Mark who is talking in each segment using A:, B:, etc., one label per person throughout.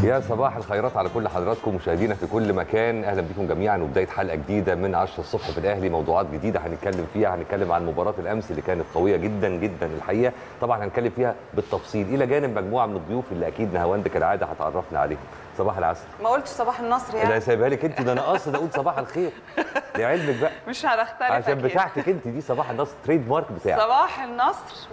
A: يا صباح الخيرات على كل حضراتكم مشاهدينا في كل مكان، اهلا بكم جميعا وبدايه حلقه جديده من 10 الصبح في الاهلي. موضوعات جديده هنتكلم فيها، هنتكلم عن مباراه الامس اللي كانت قويه جدا جدا الحقيقه، طبعا هنتكلم فيها بالتفصيل الى جانب مجموعه من الضيوف اللي اكيد نهاوند كالعاده هتعرفنا عليهم. صباح العسل.
B: ما قلتش صباح النصر يعني.
A: لا سايبها لك انت، ده انا قاصد اقول صباح الخير لعلمك بقى،
B: مش هنختلف
A: عشان
B: أكيد.
A: بتاعتك انت دي صباح النصر، تريد مارك بتاعك.
B: صباح النصر.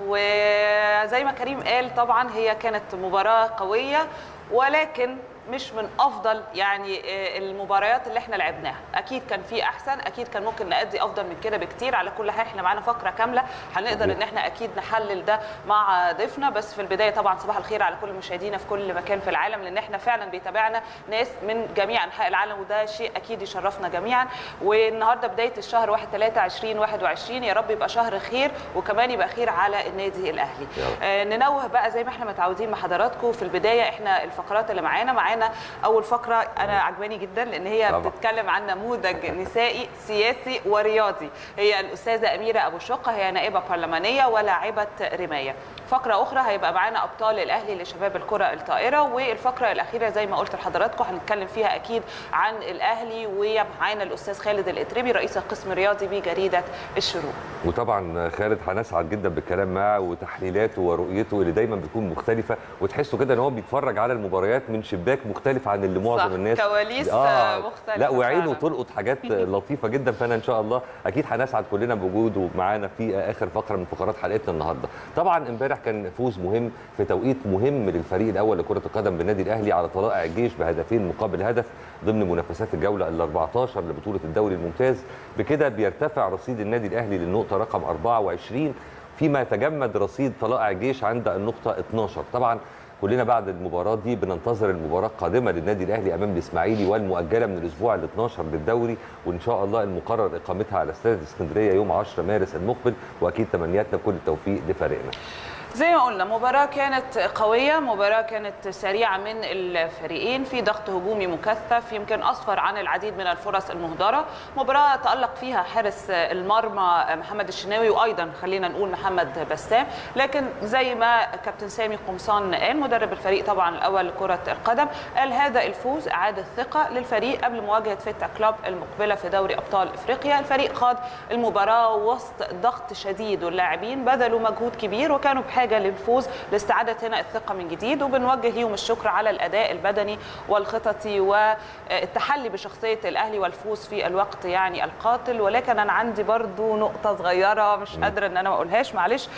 B: وزي ما كريم قال طبعا هي كانت مباراه قويه، ولكن مش من افضل يعني المباريات اللي احنا لعبناها. اكيد كان في احسن، اكيد كان ممكن نأدي افضل من كده بكتير. على كل حال احنا معانا فقره كامله هنقدر ان احنا اكيد نحلل ده مع ضيفنا. بس في البدايه طبعا صباح الخير على كل مشاهدينا في كل مكان في العالم، لان احنا فعلا بيتابعنا ناس من جميع انحاء العالم، وده شيء اكيد يشرفنا جميعا. والنهارده بدايه الشهر 1/3/2021، يا رب يبقى شهر خير وكمان يبقى خير على النادي الاهلي. ننوه بقى زي ما احنا متعودين مع حضراتكم في البدايه، احنا الفقرات اللي معانا اول فقره انا عجباني جدا لان هي طبعا بتتكلم عن نموذج نسائي سياسي ورياضي. هي الاستاذه اميره ابو شقه، هي نائبه برلمانيه ولاعبه رمايه. فقره اخرى هيبقى معانا ابطال الاهلي لشباب الكره الطائره. والفقره الاخيره زي ما قلت لحضراتكم هنتكلم فيها اكيد عن الاهلي، ومعانا الاستاذ خالد الاتربي رئيس القسم الرياضي بجريده الشروق.
A: وطبعا خالد هنسعد جدا بالكلام معه وتحليلاته ورؤيته اللي دايما بتكون مختلفه، وتحسوا كده ان هو بيتفرج على المباريات من شباك مختلف عن اللي معظم الناس،
B: كواليس مختلفه.
A: لا وعينه تلقط حاجات لطيفه جدا. فانا ان شاء الله اكيد هنسعد كلنا بوجوده معانا في اخر فقره من فقرات حلقتنا النهارده. طبعا امبارح كان فوز مهم في توقيت مهم للفريق الاول لكره القدم بالنادي الاهلي على طلائع الجيش بهدفين مقابل هدف ضمن منافسات الجوله ال 14 لبطوله الدوري الممتاز. بكده بيرتفع رصيد النادي الاهلي للنقطه رقم 24، فيما يتجمد رصيد طلائع الجيش عند النقطه 12. طبعا كلنا بعد المباراه دي بننتظر المباراه القادمه للنادي الاهلي امام الاسماعيلي، والمؤجله من الاسبوع ال 12 للدوري، وان شاء الله المقرر اقامتها على استاد اسكندريه يوم 10 مارس المقبل. واكيد تمنياتنا بكل التوفيق لفريقنا.
B: زي ما قلنا مباراة كانت قوية، مباراة كانت سريعة من الفريقين، في ضغط هجومي مكثف يمكن أسفر عن العديد من الفرص المهدرة. مباراة تألق فيها حارس المرمى محمد الشناوي، وأيضا خلينا نقول محمد بسام. لكن زي ما كابتن سامي قمصان قال مدرب الفريق طبعا الأول لكرة القدم، قال هذا الفوز أعاد الثقة للفريق قبل مواجهة فيتا كلوب المقبلة في دوري أبطال إفريقيا. الفريق خاض المباراة وسط ضغط شديد، واللاعبين بذلوا مجهود كبير وكانوا بحاجة للفوز لاستعادة هنا الثقة من جديد. وبنوجه ليهم الشكر على الأداء البدني والخططي والتحلي بشخصية الأهلي والفوز في الوقت يعني القاتل. ولكن أنا عندي برضو نقطة صغيرة مش قادرة أن أنا ما أقولهاش، معلش.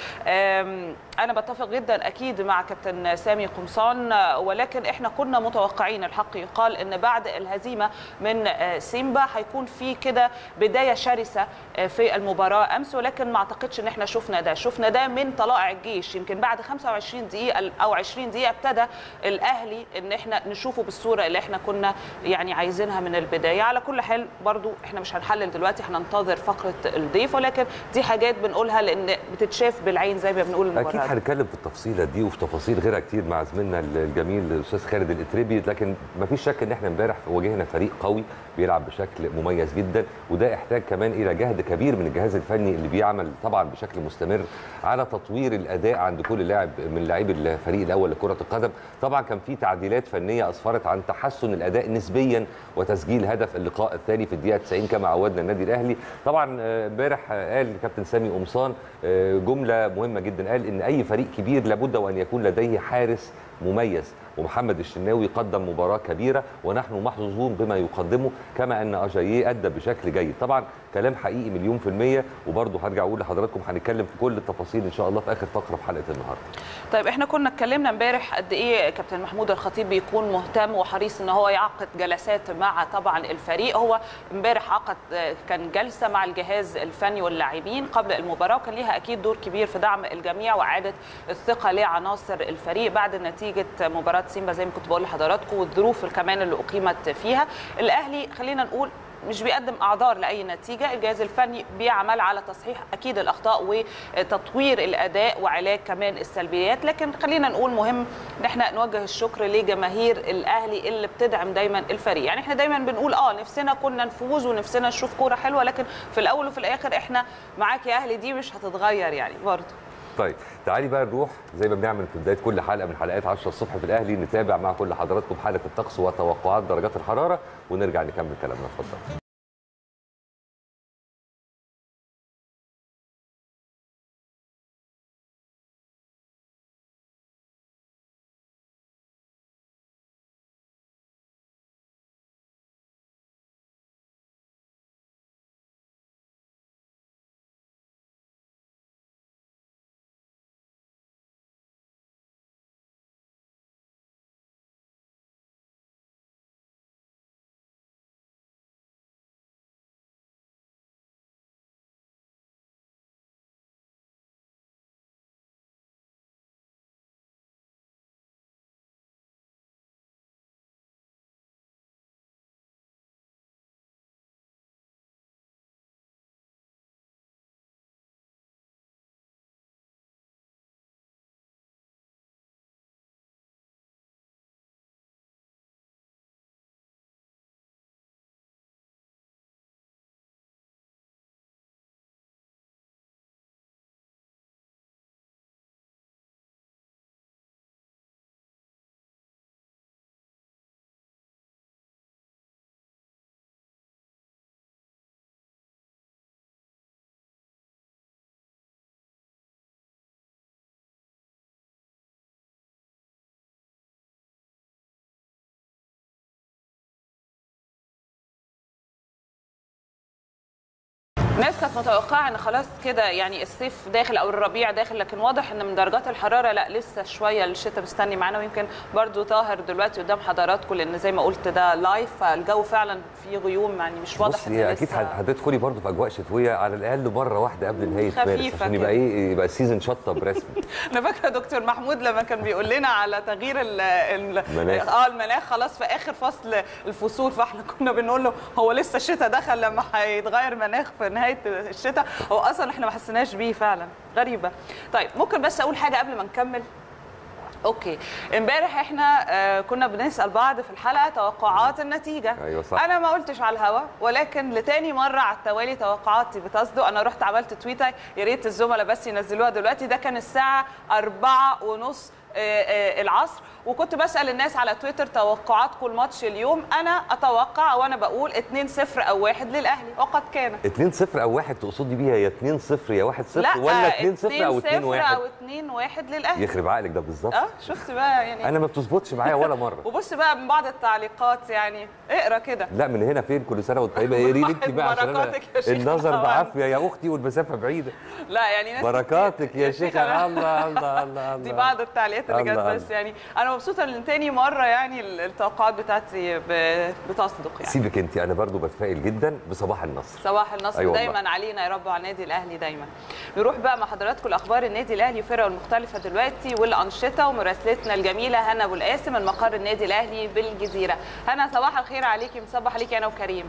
B: أنا بتفق جدا أكيد مع كابتن سامي قمصان، ولكن إحنا كنا متوقعين الحق يقال أن بعد الهزيمة من سيمبا هيكون في كده بداية شرسة في المباراة أمس، ولكن ما أعتقدش أن إحنا شفنا ده من طلائع الجيش. يمكن بعد 25 دقيقة أو 20 دقيقة ابتدى الأهلي إن إحنا نشوفه بالصورة اللي إحنا كنا يعني عايزينها من البداية. على كل حال برضو إحنا مش هنحلل دلوقتي، هننتظر فقرة الضيف، ولكن دي حاجات بنقولها لأن بتتشاف بالعين زي ما بنقول المباراة.
A: أكيد هنتكلم في التفصيلة دي وفي تفاصيل غيرها كتير مع زميلنا الجميل الأستاذ خالد الاتربي. لكن ما فيش شك إن إحنا امبارح واجهنا فريق قوي بيلعب بشكل مميز جدا، وده احتاج كمان إلى جهد كبير من الجهاز الفني اللي بيعمل طبعا بشكل مستمر على تطوير الأداء عند كل لاعب من لاعبي الفريق الاول لكره القدم. طبعا كان في تعديلات فنيه اسفرت عن تحسن الاداء نسبيا وتسجيل هدف اللقاء الثاني في الدقيقه 90 كما عودنا النادي الاهلي. طبعا امبارح قال كابتن سامي قمصان جمله مهمه جدا، قال ان اي فريق كبير لابد وان يكون لديه حارس مميز، ومحمد الشناوي قدم مباراه كبيره ونحن محظوظون بما يقدمه، كما ان اجاييه ادى بشكل جيد. طبعا كلام حقيقي مليون في الميه، وبرضه هرجع اقول لحضراتكم هنتكلم في كل التفاصيل ان شاء الله في اخر فقره في حلقه النهارده.
B: طيب احنا كنا اتكلمنا امبارح قد ايه كابتن محمود الخطيب بيكون مهتم وحريص ان هو يعقد جلسات مع طبعا الفريق. هو امبارح عقد كان جلسه مع الجهاز الفني واللاعبين قبل المباراه، وكان ليها اكيد دور كبير في دعم الجميع واعاده الثقه لعناصر الفريق بعد نتيجه مباراه سيمبا زي ما كنت بقول لحضراتكم، والظروف كمان اللي اقيمت فيها. الاهلي خلينا نقول مش بيقدم اعذار لاي نتيجه، الجهاز الفني بيعمل على تصحيح اكيد الاخطاء وتطوير الاداء وعلاج كمان السلبيات. لكن خلينا نقول مهم ان احنا نوجه الشكر لجماهير الاهلي اللي بتدعم دايما الفريق. يعني احنا دايما بنقول نفسنا كنا نفوز ونفسنا نشوف كوره حلوه، لكن في الاول وفي الاخر احنا معاك يا اهلي، دي مش هتتغير يعني برضه.
A: طيب تعالي بقى نروح زي ما بنعمل في بدايه كل حلقه من حلقات 10 الصبح في الاهلي، نتابع مع كل حضراتكم حاله الطقس وتوقعات درجات الحراره ونرجع نكمل كلامنا. اتفضل.
B: الناس كانت متوقعه ان خلاص كده يعني الصيف داخل او الربيع داخل، لكن واضح ان من درجات الحراره لا لسه شويه الشتاء مستني معانا. ويمكن برضو طاهر دلوقتي قدام حضراتكم لان زي ما قلت ده لايف، فالجو فعلا فيه غيوم يعني مش واضح ان
A: اكيد هتدخلي برضو في اجواء شتويه على الاقل مره واحده قبل نهايه مارس عشان يبقى يبقى السيزون شطب رسمي.
B: انا فاكره دكتور محمود لما كان بيقول لنا على تغيير المناخ خلاص في اخر فصل الفصول، فاحنا كنا بنقول له هو لسه الشتاء دخل لما هيتغير مناخ في نهايه الشتاء. هو اصلا احنا ما حسيناش بيه فعلا، غريبه. طيب ممكن بس اقول حاجه قبل ما نكمل؟ اوكي، امبارح احنا كنا بنسال بعض في الحلقه توقعات النتيجه.
A: ايوه صح.
B: انا ما قلتش على الهوا، ولكن لتاني مره على التوالي توقعاتي بتصدق. انا رحت عملت تويته، يا ريت الزملاء بس ينزلوها دلوقتي، ده كان الساعه 4:30 العصر، وكنت بسال الناس على تويتر توقعاتكم الماتش اليوم. انا اتوقع وانا بقول 2-0 او 1 للاهلي، وقد كان.
A: 2-0 او 1 تقصدي بيها يا 2-0 يا 1-0 ولا 2-0 او 2-1؟
B: 2-0 او 2-1 للاهلي.
A: يخرب عقلك ده بالظبط.
B: شفت بقى يعني
A: انا ما بتظبطش معايا ولا مره.
B: وبص بقى من بعض التعليقات يعني اقرا كده.
A: لا من هنا فين، كل سنه وانت طيبه. اقري لي انت بقى عشان انا النظر بعافيه يا اختي والمسافه بعيده.
B: لا يعني ناس
A: بركاتك يا شيخه. الله الله الله.
B: دي بعض التعليقات اللي جت، بس يعني انا مبسوطه ان تاني مره يعني التوقعات بتاعتي بتصدق يعني.
A: سيبك انت، انا برضو بتفائل جدا بصباح النصر.
B: صباح النصر.
A: أيوة
B: دايما علينا يا رب على النادي الاهلي دايما. نروح بقى مع حضراتكم الاخبار النادي الاهلي وفرقه المختلفه دلوقتي والانشطه، ومراسلتنا الجميله هنا ابو القاسم من مقر النادي الاهلي بالجزيره. هنا صباح الخير عليكي، مصبح عليكي انا وكريم.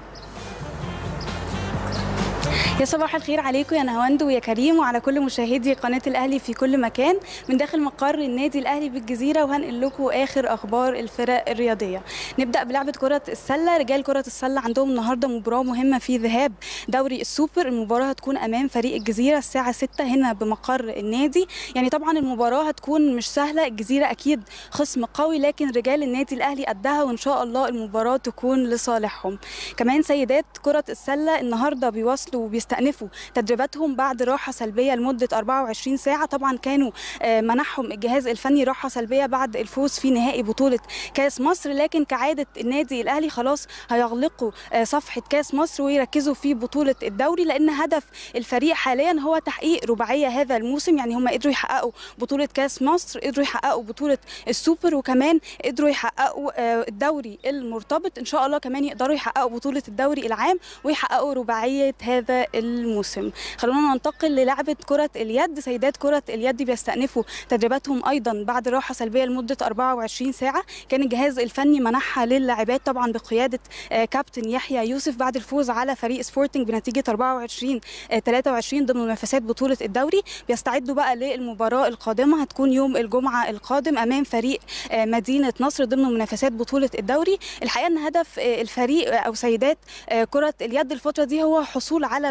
C: يا صباح الخير عليكم يا نهاوند ويا كريم وعلى كل مشاهدي قناه الاهلي في كل مكان من داخل مقر النادي الاهلي بالجزيره، وهنقل لكم اخر اخبار الفرق الرياضيه. نبدا بلعبه كره السله. رجال كره السله عندهم النهارده مباراه مهمه في ذهاب دوري السوبر. المباراه هتكون امام فريق الجزيره الساعه 6 هنا بمقر النادي. يعني طبعا المباراه هتكون مش سهله، الجزيره اكيد خصم قوي، لكن رجال النادي الاهلي قدها وان شاء الله المباراه تكون لصالحهم. كمان سيدات كره السله النهارده بيواصلوا وبيستأنفوا تدريباتهم بعد راحه سلبيه لمده 24 ساعه. طبعا كانوا منحهم الجهاز الفني راحه سلبيه بعد الفوز في نهائي بطوله كاس مصر، لكن كعاده النادي الاهلي خلاص هيغلقوا صفحه كاس مصر ويركزوا في بطوله الدوري، لان هدف الفريق حاليا هو تحقيق رباعيه هذا الموسم. يعني هم قدروا يحققوا بطوله كاس مصر، قدروا يحققوا بطوله السوبر، وكمان قدروا يحققوا الدوري المرتبط. ان شاء الله كمان يقدروا يحققوا بطوله الدوري العام ويحققوا رباعيه هذا الموسم. خلونا ننتقل للعبه كره اليد. سيدات كره اليد بيستأنفوا تدريباتهم ايضا بعد راحه سلبيه لمده 24 ساعه. كان الجهاز الفني منحها للاعبات طبعا بقياده كابتن يحيى يوسف بعد الفوز على فريق سبورتنج بنتيجه 24-23 ضمن منافسات بطوله الدوري. بيستعدوا بقى للمباراه القادمه، هتكون يوم الجمعه القادم امام فريق مدينه نصر ضمن منافسات بطوله الدوري. الحقيقه ان هدف الفريق او سيدات كره اليد الفتره دي هو حصول على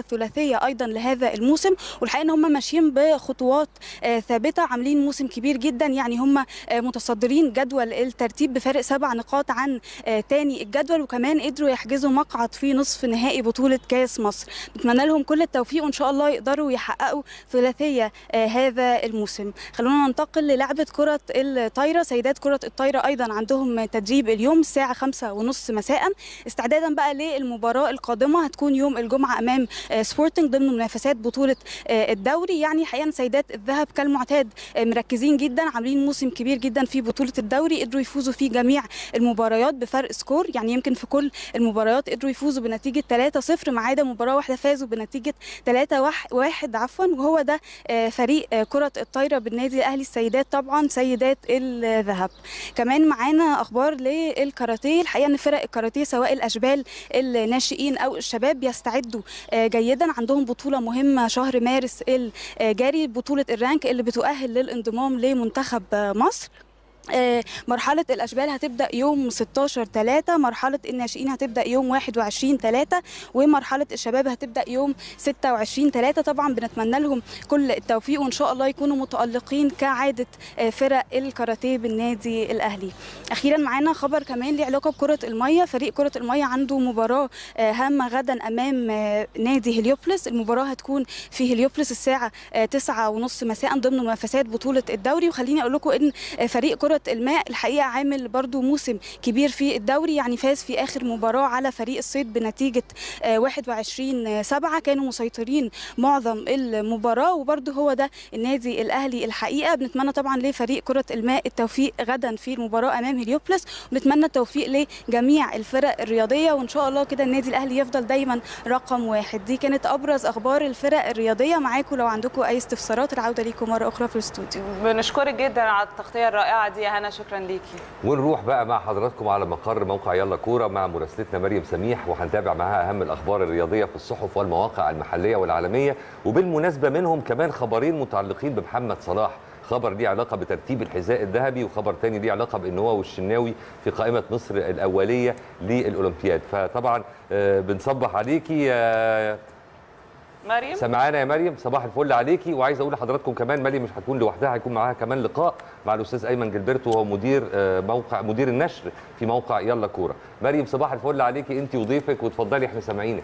C: الثلاثيه ايضا لهذا الموسم، والحقيقه ان هم ماشيين بخطوات ثابته، عاملين موسم كبير جدا. يعني هم متصدرين جدول الترتيب بفارق 7 نقاط عن تاني الجدول، وكمان قدروا يحجزوا مقعد في نصف نهائي بطوله كاس مصر. بتمنى لهم كل التوفيق وان شاء الله يقدروا يحققوا ثلاثيه هذا الموسم. خلونا ننتقل للعبه كره الطايره. سيدات كره الطايره ايضا عندهم تدريب اليوم الساعه 5:30 مساء، استعدادا بقى للمباراه القادمه هتكون يوم الجمعه امام سبورتنج ضمن منافسات بطوله الدوري. يعني حقيقه سيدات الذهب كالمعتاد مركزين جدا، عاملين موسم كبير جدا في بطوله الدوري، قدروا يفوزوا في جميع المباريات بفرق سكور. يعني يمكن في كل المباريات قدروا يفوزوا بنتيجه 3-0 ما عدا مباراه واحده فازوا بنتيجه 3-1 عفوا، وهو ده فريق كره الطايره بالنادي الاهلي السيدات، طبعا سيدات الذهب. كمان معانا اخبار للكاراتيه. الحقيقه ان فرق الكاراتيه سواء الاشبال الناشئين او الشباب بيستعدوا جيدا، عندهم بطوله مهمه شهر مارس الجاري، بطوله الرانك اللي بتؤهل للانضمام لمنتخب مصر. مرحلة الأشبال هتبدأ يوم 16/3، مرحلة الناشئين هتبدأ يوم 21/3، ومرحلة الشباب هتبدأ يوم 26/3. طبعا بنتمنى لهم كل التوفيق وإن شاء الله يكونوا متألقين كعادة فرق الكاراتيه بالنادي الأهلي. أخيرا معانا خبر كمان له علاقة بكرة المية. فريق كرة المية عنده مباراة هامة غدا أمام نادي هليوبلس. المباراة هتكون في هليوبلس الساعة 9:30 مساء ضمن منافسات بطولة الدوري. وخليني أقول لكم إن فريق كرة الماء الحقيقة عامل برضو موسم كبير في الدوري. يعني فاز في آخر مباراة على فريق الصيد بنتيجة 21-7، كانوا مسيطرين معظم المباراة، وبرضو هو ده النادي الأهلي الحقيقة. بنتمنى طبعا لفريق كرة الماء التوفيق غدا في المباراة أمام هليوبلس، ونتمنى التوفيق لجميع الفرق الرياضية، وإن شاء الله كده النادي الأهلي يفضل دايما رقم 1. دي كانت أبرز أخبار الفرق الرياضية. معاكم لو عندكم أي استفسارات العودة ليكم مرة أخرى في الاستوديو.
B: بنشكرك جدا على التغطية الرائعة دي يا هنا، شكرا ليكي.
A: ونروح بقى مع حضراتكم على مقر موقع يلا كوره مع مراسلتنا مريم سميح، وهنتابع معاها اهم الاخبار الرياضيه في الصحف والمواقع المحليه والعالميه، وبالمناسبه منهم كمان خبرين متعلقين بمحمد صلاح. خبر ليه علاقه بترتيب الحذاء الذهبي، وخبر تاني ليه علاقه بان هو والشناوي في قائمه مصر الاوليه للاولمبياد. فطبعا بنصبح عليكي يا
B: مريم.
A: سمعانا يا مريم، صباح الفل عليكي. وعايز اقول لحضراتكم كمان مريم مش هتكون لوحدها، هيكون معاها كمان لقاء مع الاستاذ ايمن جilberto وهو مدير النشر في موقع يلا كوره. مريم صباح الفل عليكي انت وضيفك، وتفضلي احنا سامعينك.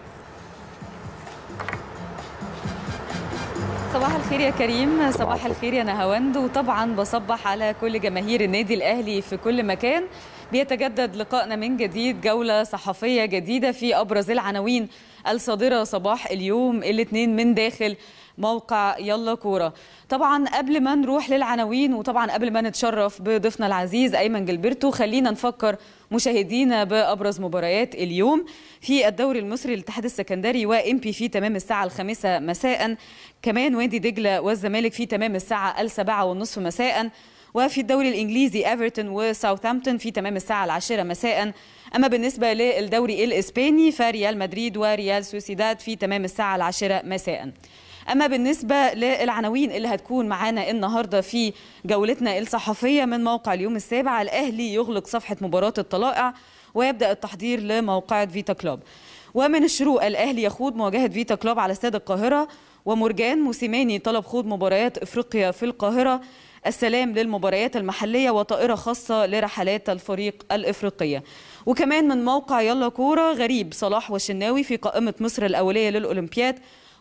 D: صباح الخير يا كريم، صباح الخير يا نهاوند، وطبعا بصبح على كل جماهير النادي الاهلي في كل مكان. بيتجدد لقائنا من جديد، جولة صحفية جديدة في أبرز العناوين الصادرة صباح اليوم الاثنين من داخل موقع يلا كورة. طبعا قبل ما نروح للعناوين، وطبعا قبل ما نتشرف بضيفنا العزيز أيمن جilberto، خلينا نفكر مشاهدينا بأبرز مباريات اليوم في الدوري المصري. الاتحاد السكندري وإمبي في تمام الساعة 5 مساء، كمان وادي دجلة والزمالك في تمام الساعة 7:30 مساء، وفي الدوري الإنجليزي ايفرتون وساوثهامبتون في تمام الساعة 10 مساء. أما بالنسبة للدوري الإسباني فريال مدريد وريال سوسيداد في تمام الساعة 10 مساء. أما بالنسبة للعناوين اللي هتكون معانا النهاردة في جولتنا الصحفية من موقع اليوم السابع، الأهلي يغلق صفحة مباراة الطلائع ويبدأ التحضير لموقعة فيتا كلوب. ومن الشروق الأهلي يخوض مواجهة فيتا كلوب على استاد القاهرة، ومرجان موسيماني طلب خوض مباريات إفريقيا في القاهرة، السلام للمباريات المحلية وطائرة خاصة لرحلات الفريق الإفريقية. وكمان من موقع يلا كورة، غريب صلاح والشناوي في قائمة مصر الأولية للأولمبياد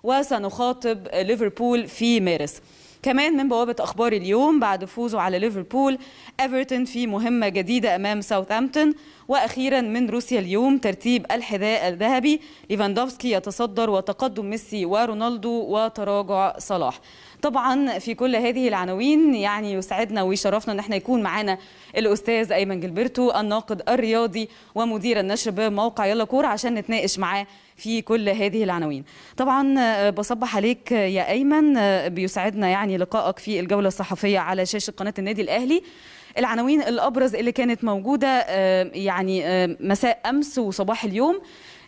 D: وسنخاطب ليفربول في مارس. كمان من بوابة أخبار اليوم، بعد فوزه على ليفربول ايفرتون في مهمة جديدة أمام ساوثهامبتون. وأخيرا من روسيا اليوم، ترتيب الحذاء الذهبي، ليفاندوفسكي يتصدر وتقدم ميسي ورونالدو وتراجع صلاح. طبعا في كل هذه العناوين يعني يسعدنا ويشرفنا ان احنا يكون معانا الاستاذ ايمن جilberto الناقد الرياضي ومدير النشر بموقع يلا كوره عشان نتناقش معاه في كل هذه العناوين. طبعا بصبح عليك يا ايمن، بيسعدنا يعني لقائك في الجوله الصحفيه على شاشه قناه النادي الاهلي. العناوين الابرز اللي كانت موجوده يعني مساء امس وصباح اليوم،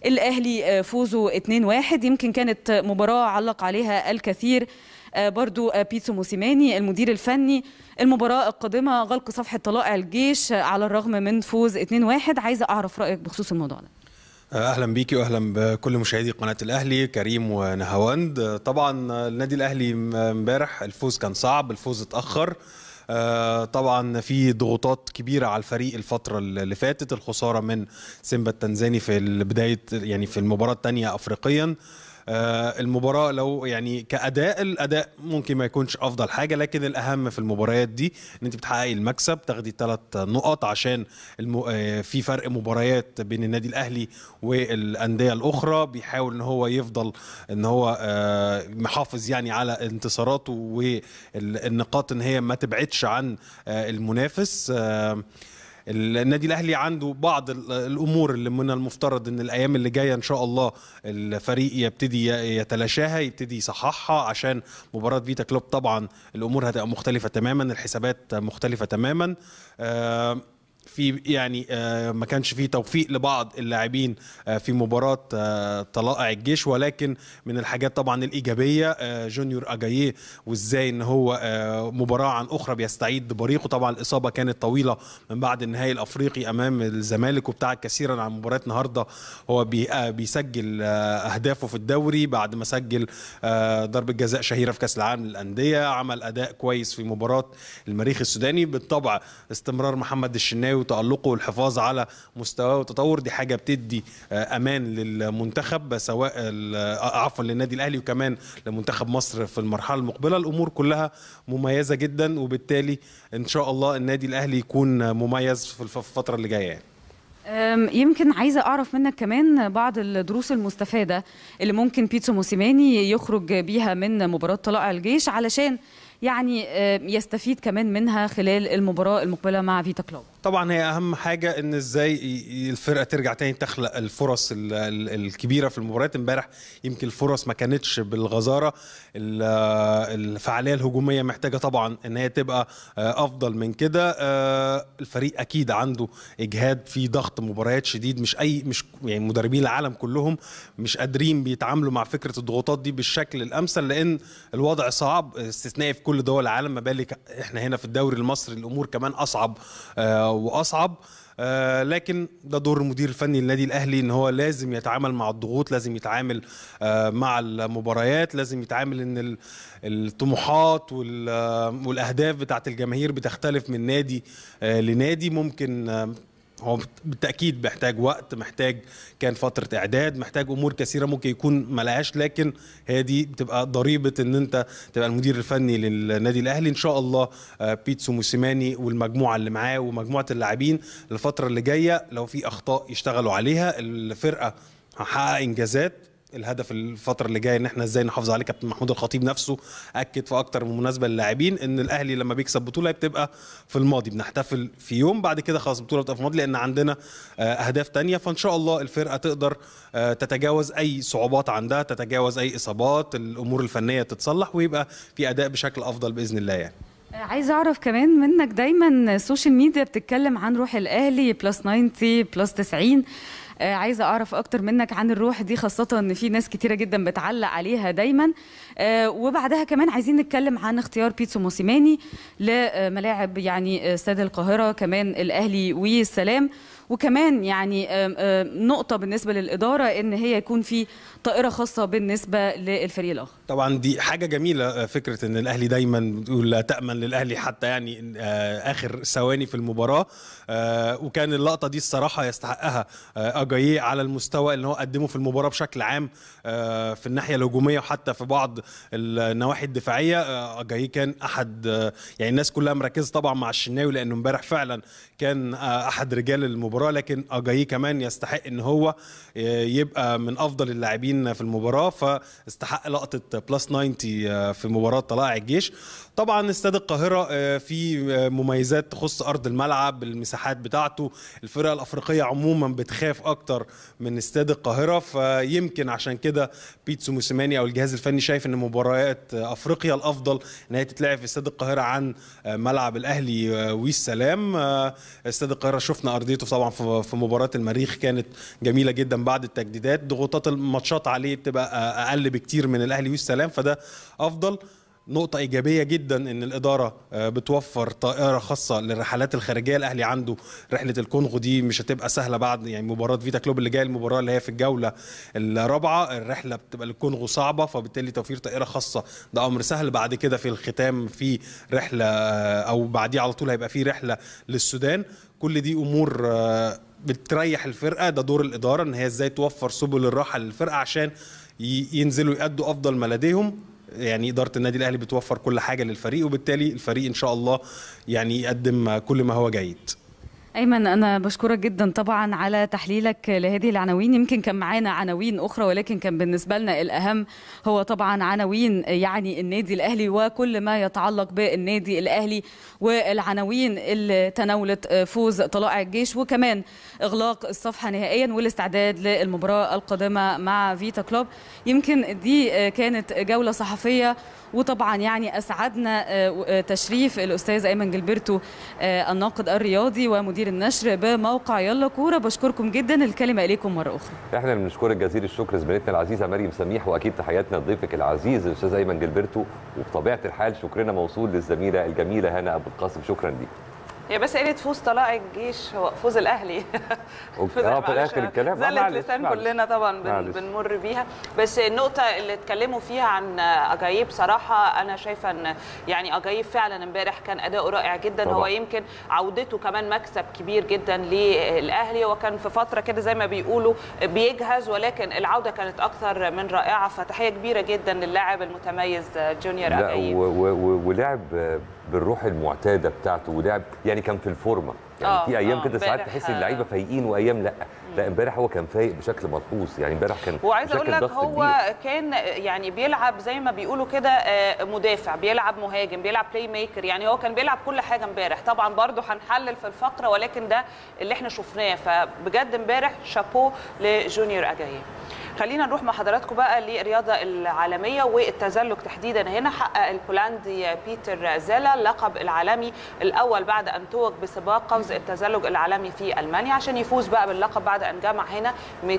D: الاهلي فوزه 2-1، يمكن كانت مباراه علق عليها الكثير، برضو بيتسو موسيماني المدير الفني. المباراة القادمة غلق صفحة طلائع الجيش على الرغم من فوز 2-1. عايزة أعرف رأيك بخصوص الموضوع ده.
E: اهلا بيكي واهلا بكل مشاهدي قناه الاهلي كريم ونهاوند. طبعا النادي الاهلي امبارح الفوز كان صعب، الفوز اتاخر. طبعا في ضغوطات كبيره على الفريق الفتره اللي فاتت، الخساره من سيمبا التنزاني في بدايه يعني في المباراه الثانيه افريقيا. المباراة لو يعني الأداء ممكن ما يكونش أفضل حاجة، لكن الأهم في المباريات دي إن أنت بتحققي المكسب، تاخدي 3 نقط، عشان في فرق مباريات بين النادي الأهلي والأندية الأخرى، بيحاول إن هو يفضل إن هو محافظ يعني على انتصاراته والنقاط إن هي ما تبعدش عن المنافس. النادي الاهلي عنده بعض الامور اللي من المفترض ان الايام اللي جايه ان شاء الله الفريق يبتدي يتلاشاها، يبتدي يصححها، عشان مباراه فيتا كلوب طبعا الامور هتبقى مختلفه تماما، الحسابات مختلفه تماما. في يعني ما كانش فيه توفيق لبعض اللاعبين في مباراة طلائع الجيش، ولكن من الحاجات طبعا الإيجابية جونيور أجاييه، وإزاي إن هو مباراة عن أخرى بيستعيد بريقه. طبعا الإصابة كانت طويلة من بعد النهائي الأفريقي أمام الزمالك، وابتعد كثيرا عن مباراة النهاردة. هو بيسجل أهدافه في الدوري بعد ما سجل ضربة جزاء شهيرة في كأس العالم للأندية، عمل أداء كويس في مباراة المريخ السوداني. بالطبع استمرار محمد الشناوي وتألقه والحفاظ على مستواه وتطور، دي حاجة بتدي أمان للمنتخب، سواء عفوا للنادي الأهلي وكمان لمنتخب مصر في المرحلة المقبلة. الأمور كلها مميزة جدا، وبالتالي إن شاء الله النادي الأهلي يكون مميز في الفترة اللي جاية.
D: يمكن عايزة أعرف منك كمان بعض الدروس المستفادة اللي ممكن بيتسو موسيماني يخرج بيها من مباراة طلائع الجيش، علشان يعني يستفيد كمان منها خلال المباراة المقبلة مع فيتا كلوب.
E: طبعا هي اهم حاجه ان ازاي الفرقه ترجع تاني تخلق الفرص الكبيره في المباريات. امبارح يمكن الفرص ما كانتش بالغزاره، الفعاليه الهجوميه محتاجه طبعا ان هي تبقى افضل من كده. الفريق اكيد عنده اجهاد في ضغط مباريات شديد، مش يعني مدربين العالم كلهم مش قادرين بيتعاملوا مع فكره الضغوطات دي بالشكل الامثل، لان الوضع صعب استثنائي في كل دول العالم، ما بالك احنا هنا في الدوري المصري الامور كمان اصعب واصعب. لكن ده دور المدير الفني للنادي الاهلي، ان هو لازم يتعامل مع الضغوط، لازم يتعامل مع المباريات، لازم يتعامل ان الطموحات والاهداف بتاعت الجماهير بتختلف من نادي لنادي. ممكن هو بالتأكيد محتاج وقت، محتاج كان فترة إعداد، محتاج أمور كثيرة ممكن يكون ملهاش، لكن هي دي بتبقى ضريبة إن أنت تبقى المدير الفني للنادي الأهلي. إن شاء الله بيتسو موسيماني والمجموعة اللي معاه ومجموعة اللاعبين الفترة اللي جاية لو في أخطاء يشتغلوا عليها، الفرقة هتحقق إنجازات. الهدف الفترة اللي جاية ان احنا ازاي نحافظ عليه. كابتن محمود الخطيب نفسه اكد في اكتر من مناسبة للاعبين ان الاهلي لما بيكسب بطولة بتبقى في الماضي، بنحتفل في يوم، بعد كده خلاص البطولة بتبقى في الماضي لان عندنا اهداف تانية. فان شاء الله الفرقة تقدر تتجاوز اي صعوبات عندها، تتجاوز اي اصابات، الامور الفنية تتصلح ويبقى في اداء بشكل افضل باذن الله يعني.
D: عايزة أعرف كمان منك، دايما السوشيال ميديا بتتكلم عن روح الأهلي بلس 90 بلس 90. عايزة أعرف أكتر منك عن الروح دي، خاصة إن في ناس كتيرة جدا بتعلق عليها دايما. وبعدها كمان عايزين نتكلم عن اختيار بيتسو موسيماني لملاعب يعني استاد القاهرة، كمان الأهلي والسلام، وكمان يعني نقطة بالنسبة للإدارة إن هي يكون في طائرة خاصة بالنسبة للفريق الآخر.
E: طبعا دي حاجة جميلة، فكرة إن الأهلي دايما بتقول لا تأمن للأهلي حتى يعني آخر ثواني في المباراة. وكان اللقطة دي الصراحة يستحقها أجاييه على المستوى اللي هو قدمه في المباراة بشكل عام، في الناحية الهجومية وحتى في بعض النواحي الدفاعية. أجاييه كان أحد يعني الناس كلها مركزة طبعا مع الشناوي لأنه امبارح فعلا كان أحد رجال المباراة، لكن أجاييه كمان يستحق إن هو يبقى من أفضل اللاعبين في المباراة، فاستحق لقطة بلس 90 في مباراة طلائع الجيش. طبعا استاد القاهرة في مميزات تخص أرض الملعب، المساحات بتاعته، الفرق الأفريقية عموما بتخاف أكتر من استاد القاهرة، فيمكن عشان كده بيتسو موسيماني أو الجهاز الفني شايف أن مباريات أفريقيا الأفضل أن هي تتلعب في استاد القاهرة عن ملعب الأهلي والسلام. استاد القاهرة شفنا أرضيته طبعا في مباراة المريخ كانت جميلة جدا بعد التجديدات، ضغوطات الماتشات عليه بتبقى أقل بكتير من الأهلي والسلام، فده أفضل. نقطة إيجابية جدا إن الإدارة بتوفر طائرة خاصة للرحلات الخارجية. الأهلي عنده رحلة الكونغو دي مش هتبقى سهلة بعد يعني مباراة فيتا كلوب اللي جاية، المباراة اللي هي في الجولة الرابعة، الرحلة بتبقى للكونغو صعبة، فبالتالي توفير طائرة خاصة ده أمر سهل. بعد كده في الختام في رحلة أو بعديه على طول هيبقى في رحلة للسودان. كل دي أمور بتريح الفرقة، ده دور الإدارة إن هي إزاي توفر سبل الراحة للفرقة عشان ينزلوا يأدوا أفضل ما لديهم. يعني إدارة النادي الأهلي بتوفر كل حاجة للفريق، وبالتالي الفريق إن شاء الله يعني يقدم كل ما هو جيد.
D: أيمن، أنا بشكرك جدا طبعا على تحليلك لهذه العناوين. يمكن كان معانا عناوين أخرى، ولكن كان بالنسبة لنا الأهم هو طبعا عناوين يعني النادي الأهلي وكل ما يتعلق بالنادي الأهلي، والعناوين اللي تناولت فوز طلائع الجيش وكمان إغلاق الصفحة نهائيا والاستعداد للمباراة القادمة مع فيتا كلوب. يمكن دي كانت جولة صحفية، وطبعا يعني أسعدنا تشريف الأستاذ أيمن جلبرتو الناقد الرياضي ومدير النشر بموقع يلا كورة. بشكركم جدا، الكلمة إليكم مرة أخرى.
A: احنا بنشكرك جزيل الشكر زميلتنا العزيزة مريم سميح، وأكيد تحياتنا لضيفك العزيز الأستاذ أيمن جلبرتو، وبطبيعة الحال شكرنا موصول للزميلة الجميلة هنا أبو القاسم. شكرا ليك.
B: هي بس قالت فوز طلائع الجيش، هو فوز الاهلي.
A: في الاخر الكلام
B: زلت لسان كلنا طبعا بنمر بيها. بس النقطه اللي اتكلموا فيها عن اجايب صراحه انا شايفه ان يعني اجايب فعلا امبارح كان اداؤه رائع جدا طبعا. هو يمكن عودته كمان مكسب كبير جدا للاهلي، وكان في فتره كده زي ما بيقولوا بيجهز، ولكن العوده كانت اكثر من رائعه. فتحيه كبيره جدا للاعب المتميز جونيور اجايب،
A: ولعب بالروح المعتاده بتاعته، ولعب يعني كان في الفورمه. يعني في ايام كده ساعات تحس اللعيبه فايقين وايام لا. لا امبارح هو كان فايق بشكل ملحوظ، يعني امبارح كان
B: وعايزه اقول لك هو كبير. كان يعني بيلعب زي ما بيقولوا كده مدافع، بيلعب مهاجم، بيلعب بلاي ميكر، يعني هو كان بيلعب كل حاجه امبارح. طبعا برضو هنحلل في الفقره، ولكن ده اللي احنا شفناه. فبجد امبارح شابو لجونيور اجايب. خلينا نروح مع حضراتكم بقى للرياضه العالميه والتزلج تحديدا. هنا حقق البولندي بيتر زيلا اللقب العالمي الاول بعد ان توج بسباق قوس التزلج العالمي في المانيا، عشان يفوز بقى باللقب بعد ان جمع هنا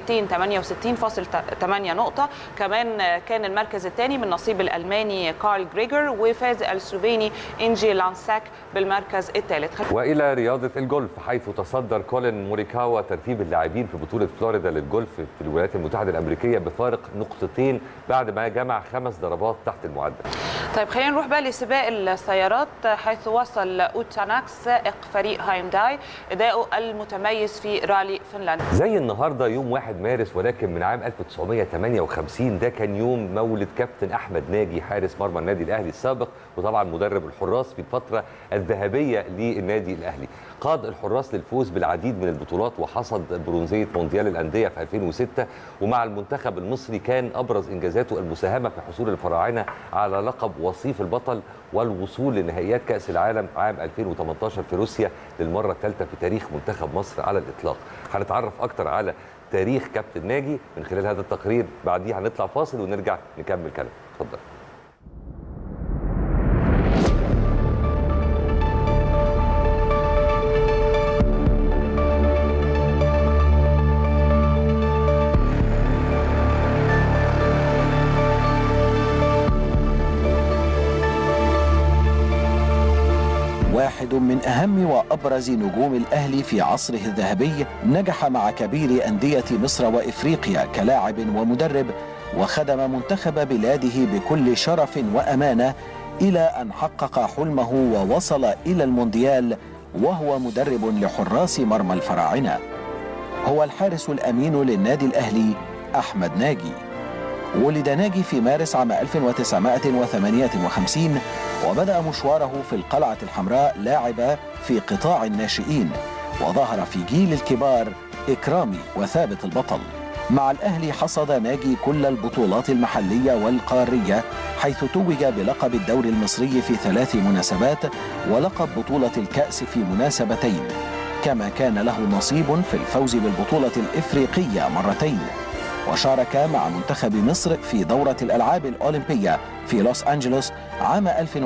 B: 268.8 نقطه. كمان كان المركز الثاني من نصيب الالماني كارل جريجر، وفاز السلوفيني انجي لانساك بالمركز الثالث.
A: والى رياضه الجولف، حيث تصدر كولين موريكاوا ترتيب اللاعبين في بطوله فلوريدا للجولف في الولايات المتحده الامريكيه بفارق نقطتين بعد ما جمع 5 ضربات تحت المعدل.
B: طيب خلينا نروح بقى لسباق السيارات، حيث وصل اوتاناكس سائق فريق هاينداي اداؤه المتميز في رالي فنلندا.
A: زي النهارده يوم 1 مارس ولكن من عام 1958 ده كان يوم مولد كابتن احمد ناجي حارس مرمى النادي الاهلي السابق، وطبعا مدرب الحراس في الفتره الذهبيه للنادي الاهلي. قاد الحراس للفوز بالعديد من البطولات، وحصد برونزيه مونديال الانديه في 2006، ومع المنتخب المصري كان ابرز انجازاته المساهمه في حصول الفراعنه على لقب وصيف البطل والوصول لنهائيات كاس العالم عام 2018 في روسيا للمره الثالثه في تاريخ منتخب مصر على الاطلاق. هنتعرف اكتر على تاريخ كابتن ناجي من خلال هذا التقرير، بعديه هنطلع فاصل ونرجع نكمل كلام. اتفضل.
F: واحد من أهم وأبرز نجوم الأهلي في عصره الذهبي، نجح مع كبير أندية مصر وإفريقيا كلاعب ومدرب، وخدم منتخب بلاده بكل شرف وأمانة إلى أن حقق حلمه ووصل إلى المونديال، وهو مدرب لحراس مرمى الفراعنة. هو الحارس الأمين للنادي الأهلي أحمد ناجي. ولد ناجي في مارس عام 1958، وبدأ مشواره في القلعة الحمراء لاعبا في قطاع الناشئين، وظهر في جيل الكبار إكرامي وثابت البطل. مع الأهلي حصد ناجي كل البطولات المحلية والقارية، حيث توج بلقب الدوري المصري في 3 مناسبات، ولقب بطولة الكأس في مناسبتين، كما كان له نصيب في الفوز بالبطولة الإفريقية مرتين. وشارك مع منتخب مصر في دورة الألعاب الأولمبية في لوس أنجلوس عام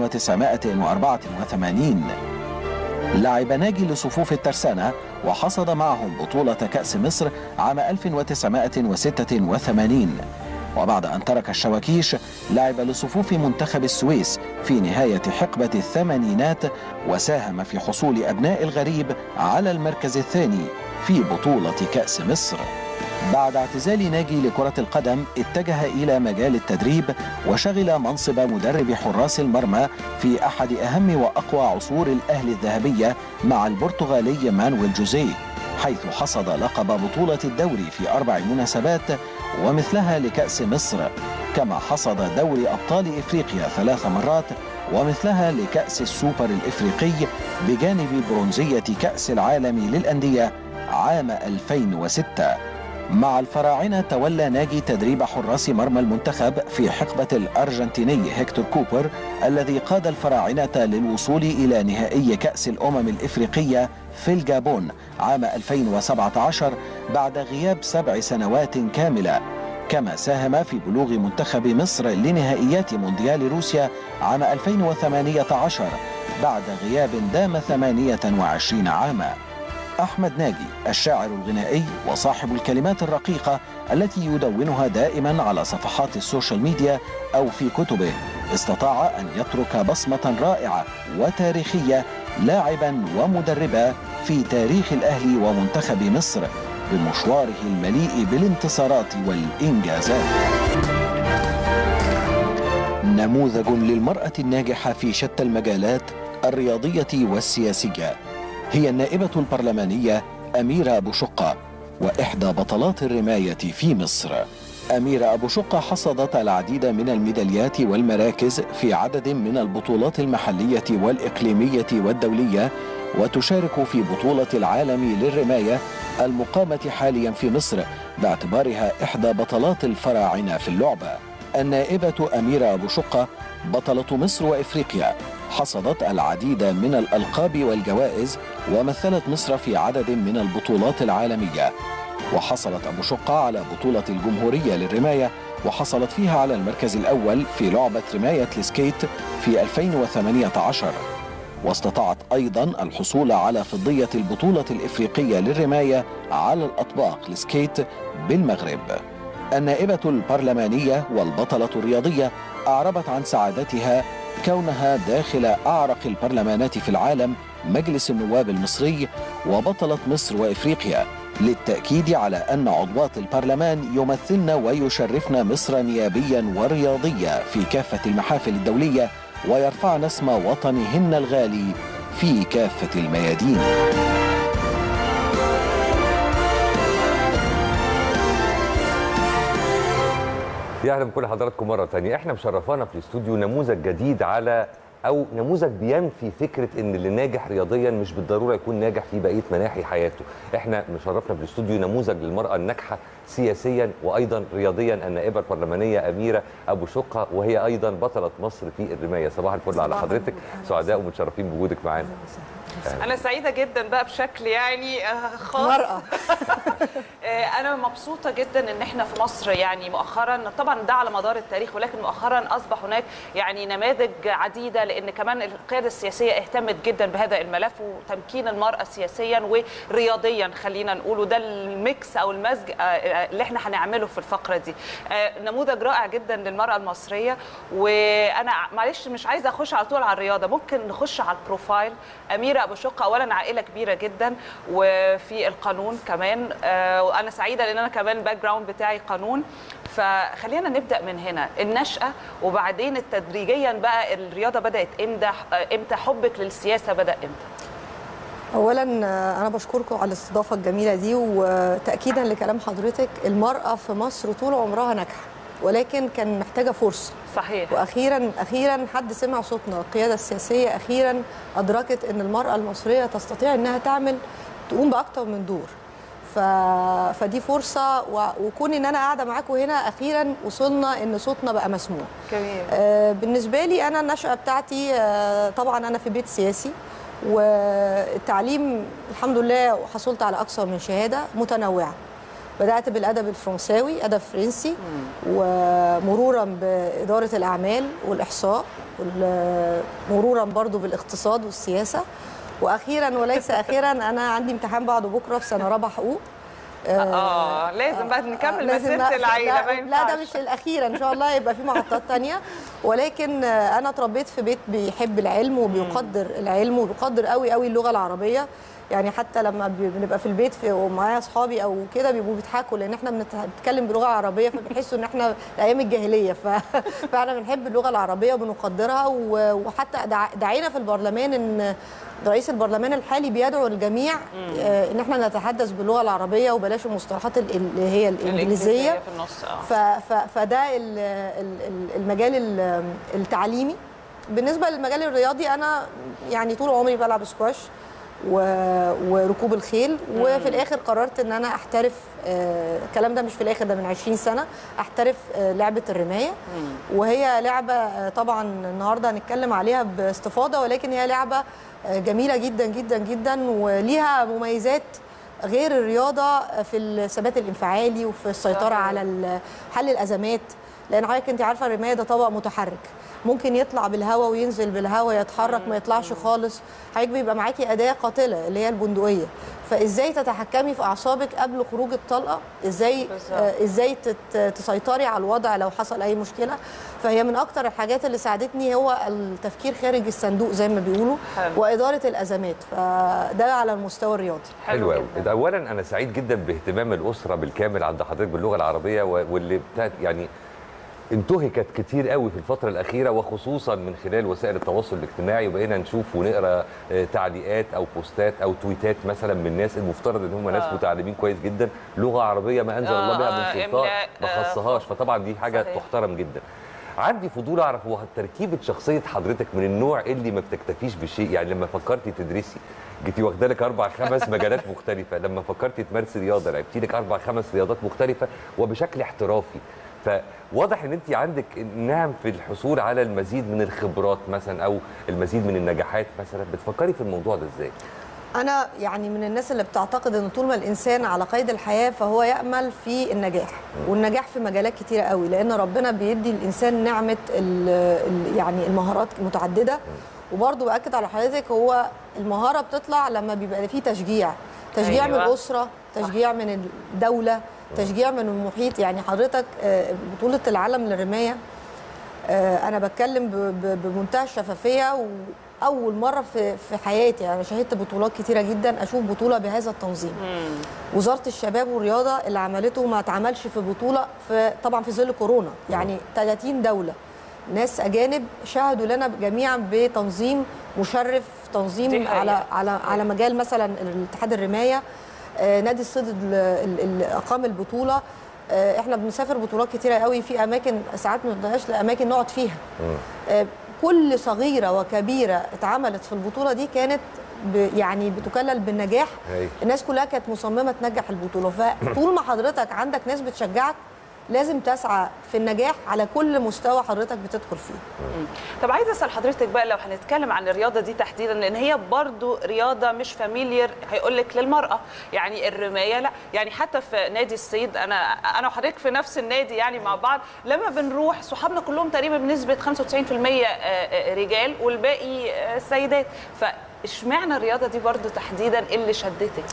F: 1984. لعب ناجي لصفوف الترسانة، وحصد معهم بطولة كأس مصر عام 1986. وبعد أن ترك الشواكيش لعب لصفوف منتخب السويس في نهاية حقبة الثمانينات، وساهم في حصول أبناء الغريب على المركز الثاني في بطولة كأس مصر. بعد اعتزال ناجي لكرة القدم اتجه إلى مجال التدريب، وشغل منصب مدرب حراس المرمى في أحد أهم وأقوى عصور الأهلي الذهبية مع البرتغالي مانويل جوزيه، حيث حصد لقب بطولة الدوري في 4 مناسبات ومثلها لكأس مصر، كما حصد دوري أبطال إفريقيا 3 مرات ومثلها لكأس السوبر الإفريقي، بجانب برونزية كأس العالم للأندية عام 2006. مع الفراعنة تولى ناجي تدريب حراس مرمى المنتخب في حقبة الأرجنتيني هيكتور كوبر الذي قاد الفراعنة للوصول إلى نهائي كأس الأمم الإفريقية في الجابون عام 2017 بعد غياب 7 سنوات كاملة، كما ساهم في بلوغ منتخب مصر لنهائيات مونديال روسيا عام 2018 بعد غياب دام 28 عاما. أحمد ناجي الشاعر الغنائي وصاحب الكلمات الرقيقة التي يدونها دائما على صفحات السوشيال ميديا أو في كتبه، استطاع أن يترك بصمة رائعة وتاريخية لاعبا ومدربا في تاريخ الأهلي ومنتخب مصر بمشواره المليء بالانتصارات والإنجازات. نموذج للمرأة الناجحة في شتى المجالات الرياضية والسياسية هي النائبة البرلمانية أميرة أبو شقة، وإحدى بطلات الرماية في مصر. أميرة أبو شقة حصدت العديد من الميداليات والمراكز في عدد من البطولات المحلية والإقليمية والدولية، وتشارك في بطولة العالم للرماية المقامة حاليا في مصر باعتبارها إحدى بطلات الفراعنة في اللعبة. النائبة أميرة أبو شقة بطلة مصر وإفريقيا، حصدت العديد من الألقاب والجوائز ومثلت مصر في عدد من البطولات العالمية، وحصلت أبو شقة على بطولة الجمهورية للرماية وحصلت فيها على المركز الأول في لعبة رماية السكيت في 2018، واستطاعت أيضا الحصول على فضية البطولة الإفريقية للرماية على الأطباق السكيت بالمغرب. النائبة البرلمانية والبطلة الرياضية أعربت عن سعادتها كونها داخل أعرق البرلمانات في العالم مجلس النواب المصري وبطلة مصر وإفريقيا، للتأكيد على أن عضوات البرلمان يمثلن ويشرفن مصر نيابيا ورياضيا في كافة المحافل الدولية ويرفعن اسم وطنهن الغالي في كافة الميادين.
A: يا اهلا بكل حضراتكم مره ثانيه. احنا مشرفانا في الاستوديو نموذج جديد على او نموذج بينفي فكره ان اللي ناجح رياضيا مش بالضروره يكون ناجح في بقيه مناحي حياته. احنا مشرفنا في الاستوديو نموذج للمراه الناجحه سياسيا وايضا رياضيا، النائبه البرلمانيه اميره ابو شقه، وهي ايضا بطله مصر في الرمايه. صباح الفل على حضرتك، سعداء ومتشرفين بوجودك معانا.
B: أنا سعيدة جدا بقى بشكل يعني خاص.
G: مرأة.
B: أنا مبسوطة جدا إن إحنا في مصر يعني مؤخرا، طبعا ده على مدار التاريخ، ولكن مؤخرا أصبح هناك يعني نماذج عديدة، لأن كمان القيادة السياسية اهتمت جدا بهذا الملف وتمكين المرأة سياسيا ورياضيا، خلينا نقول، ده الميكس أو المزج اللي إحنا هنعمله في الفقرة دي. نموذج رائع جدا للمرأة المصرية. وأنا معلش مش عايزة أخش على طول على الرياضة، ممكن نخش على البروفايل. أميرة أبو شقة أولا عائلة كبيرة جدا وفي القانون كمان، وأنا سعيدة لأن أنا كمان باك جراوند بتاعي قانون، فخلينا نبدأ من هنا النشأة، وبعدين تدريجيا بقى الرياضة بدأت إمتى، حبك للسياسة بدأ إمتى؟
G: اولا انا بشكركم على الاستضافه الجميله دي، وتاكيدا لكلام حضرتك، المراه في مصر طول عمرها ناجحه، ولكن كان محتاجه فرصه.
B: صحيح.
G: واخيرا حد سمع صوتنا، القياده السياسيه اخيرا ادركت ان المراه المصريه تستطيع انها تقوم باكثر من دور. فدي فرصه، وكون ان انا قاعده معاكم هنا اخيرا وصلنا ان صوتنا بقى مسموع.
B: جميل.
G: بالنسبه لي انا النشأة بتاعتي طبعا انا في بيت سياسي، والتعليم الحمد لله حصلت على اكثر من شهاده متنوعه. بدأت بالأدب الفرنساوي، أدب فرنسي، ومرورا بإدارة الأعمال والإحصاء، مرورا برضو بالاقتصاد والسياسة، وأخيرا وليس أخيرا أنا عندي امتحان بعد بكرة في سنة رابعة حقوق،
B: لازم بقى نكمل مسيره العيله، ما ينفعش.
G: لا ده مش الاخيره، ان شاء الله يبقى في محطات تانية. ولكن انا اتربيت في بيت بيحب العلم وبيقدر العلم وبيقدر قوي قوي اللغه العربيه. يعني حتى لما بنبقى في البيت ومعايا اصحابي او كده بيبقوا بيضحكوا لان احنا بنتكلم بلغه عربيه، فبيحسوا ان احنا ايام الجاهليه. فاحنا بنحب اللغه العربيه وبنقدرها. وحتى دعينا في البرلمان ان رئيس البرلمان الحالي بيدعو الجميع ان احنا نتحدث باللغه العربيه وبلاش المصطلحات اللي هي الانجليزيه
B: في النص.
G: فده المجال التعليمي. بالنسبه للمجال الرياضي انا يعني طول عمري بلعب سكواش وركوب الخيل، وفي الاخر قررت ان انا احترف. الكلام ده مش في الاخر، ده من 20 سنه احترف لعبه الرمايه. وهي لعبه طبعا النهارده هنتكلم عليها باستفاضه، ولكن هي لعبه جميله جدا جدا جدا وليها مميزات غير الرياضه في الثبات الانفعالي وفي السيطره على حل الازمات. لان حضرتك انت عارفه الرمايه ده طبق متحرك، ممكن يطلع بالهواء وينزل بالهواء، يتحرك ما يطلعش خالص. حضرتك بيبقى معاكي اداه قاتله اللي هي البندقيه، فازاي تتحكمي في اعصابك قبل خروج الطلقه، ازاي تسيطري على الوضع لو حصل اي مشكله. فهي من اكتر الحاجات اللي ساعدتني هو التفكير خارج الصندوق زي ما بيقولوا، واداره الازمات. فده على المستوى الرياضي.
A: حلو قوي. اولا انا سعيد جدا باهتمام الاسره بالكامل عند حضرتك باللغه العربيه، واللي يعني انتهكت كتير قوي في الفترة الأخيرة، وخصوصا من خلال وسائل التواصل الاجتماعي، وبقينا نشوف ونقرا تعليقات أو بوستات أو تويتات مثلا من ناس المفترض إن هم ناس متعلمين كويس جدا، لغة عربية ما أنزل الله بها من سلطان، ما خصهاش. فطبعا دي حاجة تحترم جدا. عندي فضول أعرف هو تركيبة شخصية حضرتك من النوع اللي ما بتكتفيش بشيء، يعني لما فكرتي تدرسي جيتي واخده لك 4-5 مجالات مختلفة، لما فكرتي تمارسي رياضة لعبتي لك 4-5 رياضات مختلفة وبشكل احترافي. فواضح ان انت عندك نعم في الحصول على المزيد من الخبرات مثلا او المزيد من النجاحات مثلا. بتفكري في الموضوع ده ازاي؟
G: انا يعني من الناس اللي بتعتقد ان طول ما الانسان على قيد الحياه فهو يامل في النجاح، والنجاح في مجالات كتيره قوي، لان ربنا بيدي الانسان نعمه يعني المهارات متعدده. وبرضه باكد على حضرتك، هو المهاره بتطلع لما بيبقى فيه تشجيع من الاسره، تشجيع من الدوله، تشجيع من المحيط. يعني حضرتك بطولة العالم للرماية أنا بتكلم بمنتهى الشفافية، وأول مرة في حياتي أنا شاهدت بطولات كتيرة جدا أشوف بطولة بهذا التنظيم. وزارة الشباب والرياضة اللي عملته ما اتعملش في بطولة طبعا في ظل كورونا. يعني 30 دولة ناس أجانب شاهدوا لنا جميعا بتنظيم مشرف، تنظيم على مجال مثلا الاتحاد الرماية. نادي الصيد اللي اقام البطوله. احنا بنسافر بطولات كتيره قوي في اماكن ساعات ما بنبقاش لاماكن نقعد فيها. كل صغيره وكبيره اتعملت في البطوله دي كانت يعني بتكلل بالنجاح. الناس كلها كانت مصممه تنجح البطوله. فطول ما حضرتك عندك ناس بتشجعك لازم تسعى في النجاح على كل مستوى حضرتك بتدخل فيه.
B: طب عايزه اسال حضرتك بقى، لو هنتكلم عن الرياضه دي تحديدا، لان هي برضو رياضه مش فاميليير هيقول لك للمراه. يعني الرمايه لا، يعني حتى في نادي الصيد انا وحضرتك في نفس النادي يعني مع بعض، لما بنروح صحابنا كلهم تقريبا بنسبه 95% رجال والباقي سيدات. اشمعنى الرياضه دي برضو تحديدا اللي شدتك؟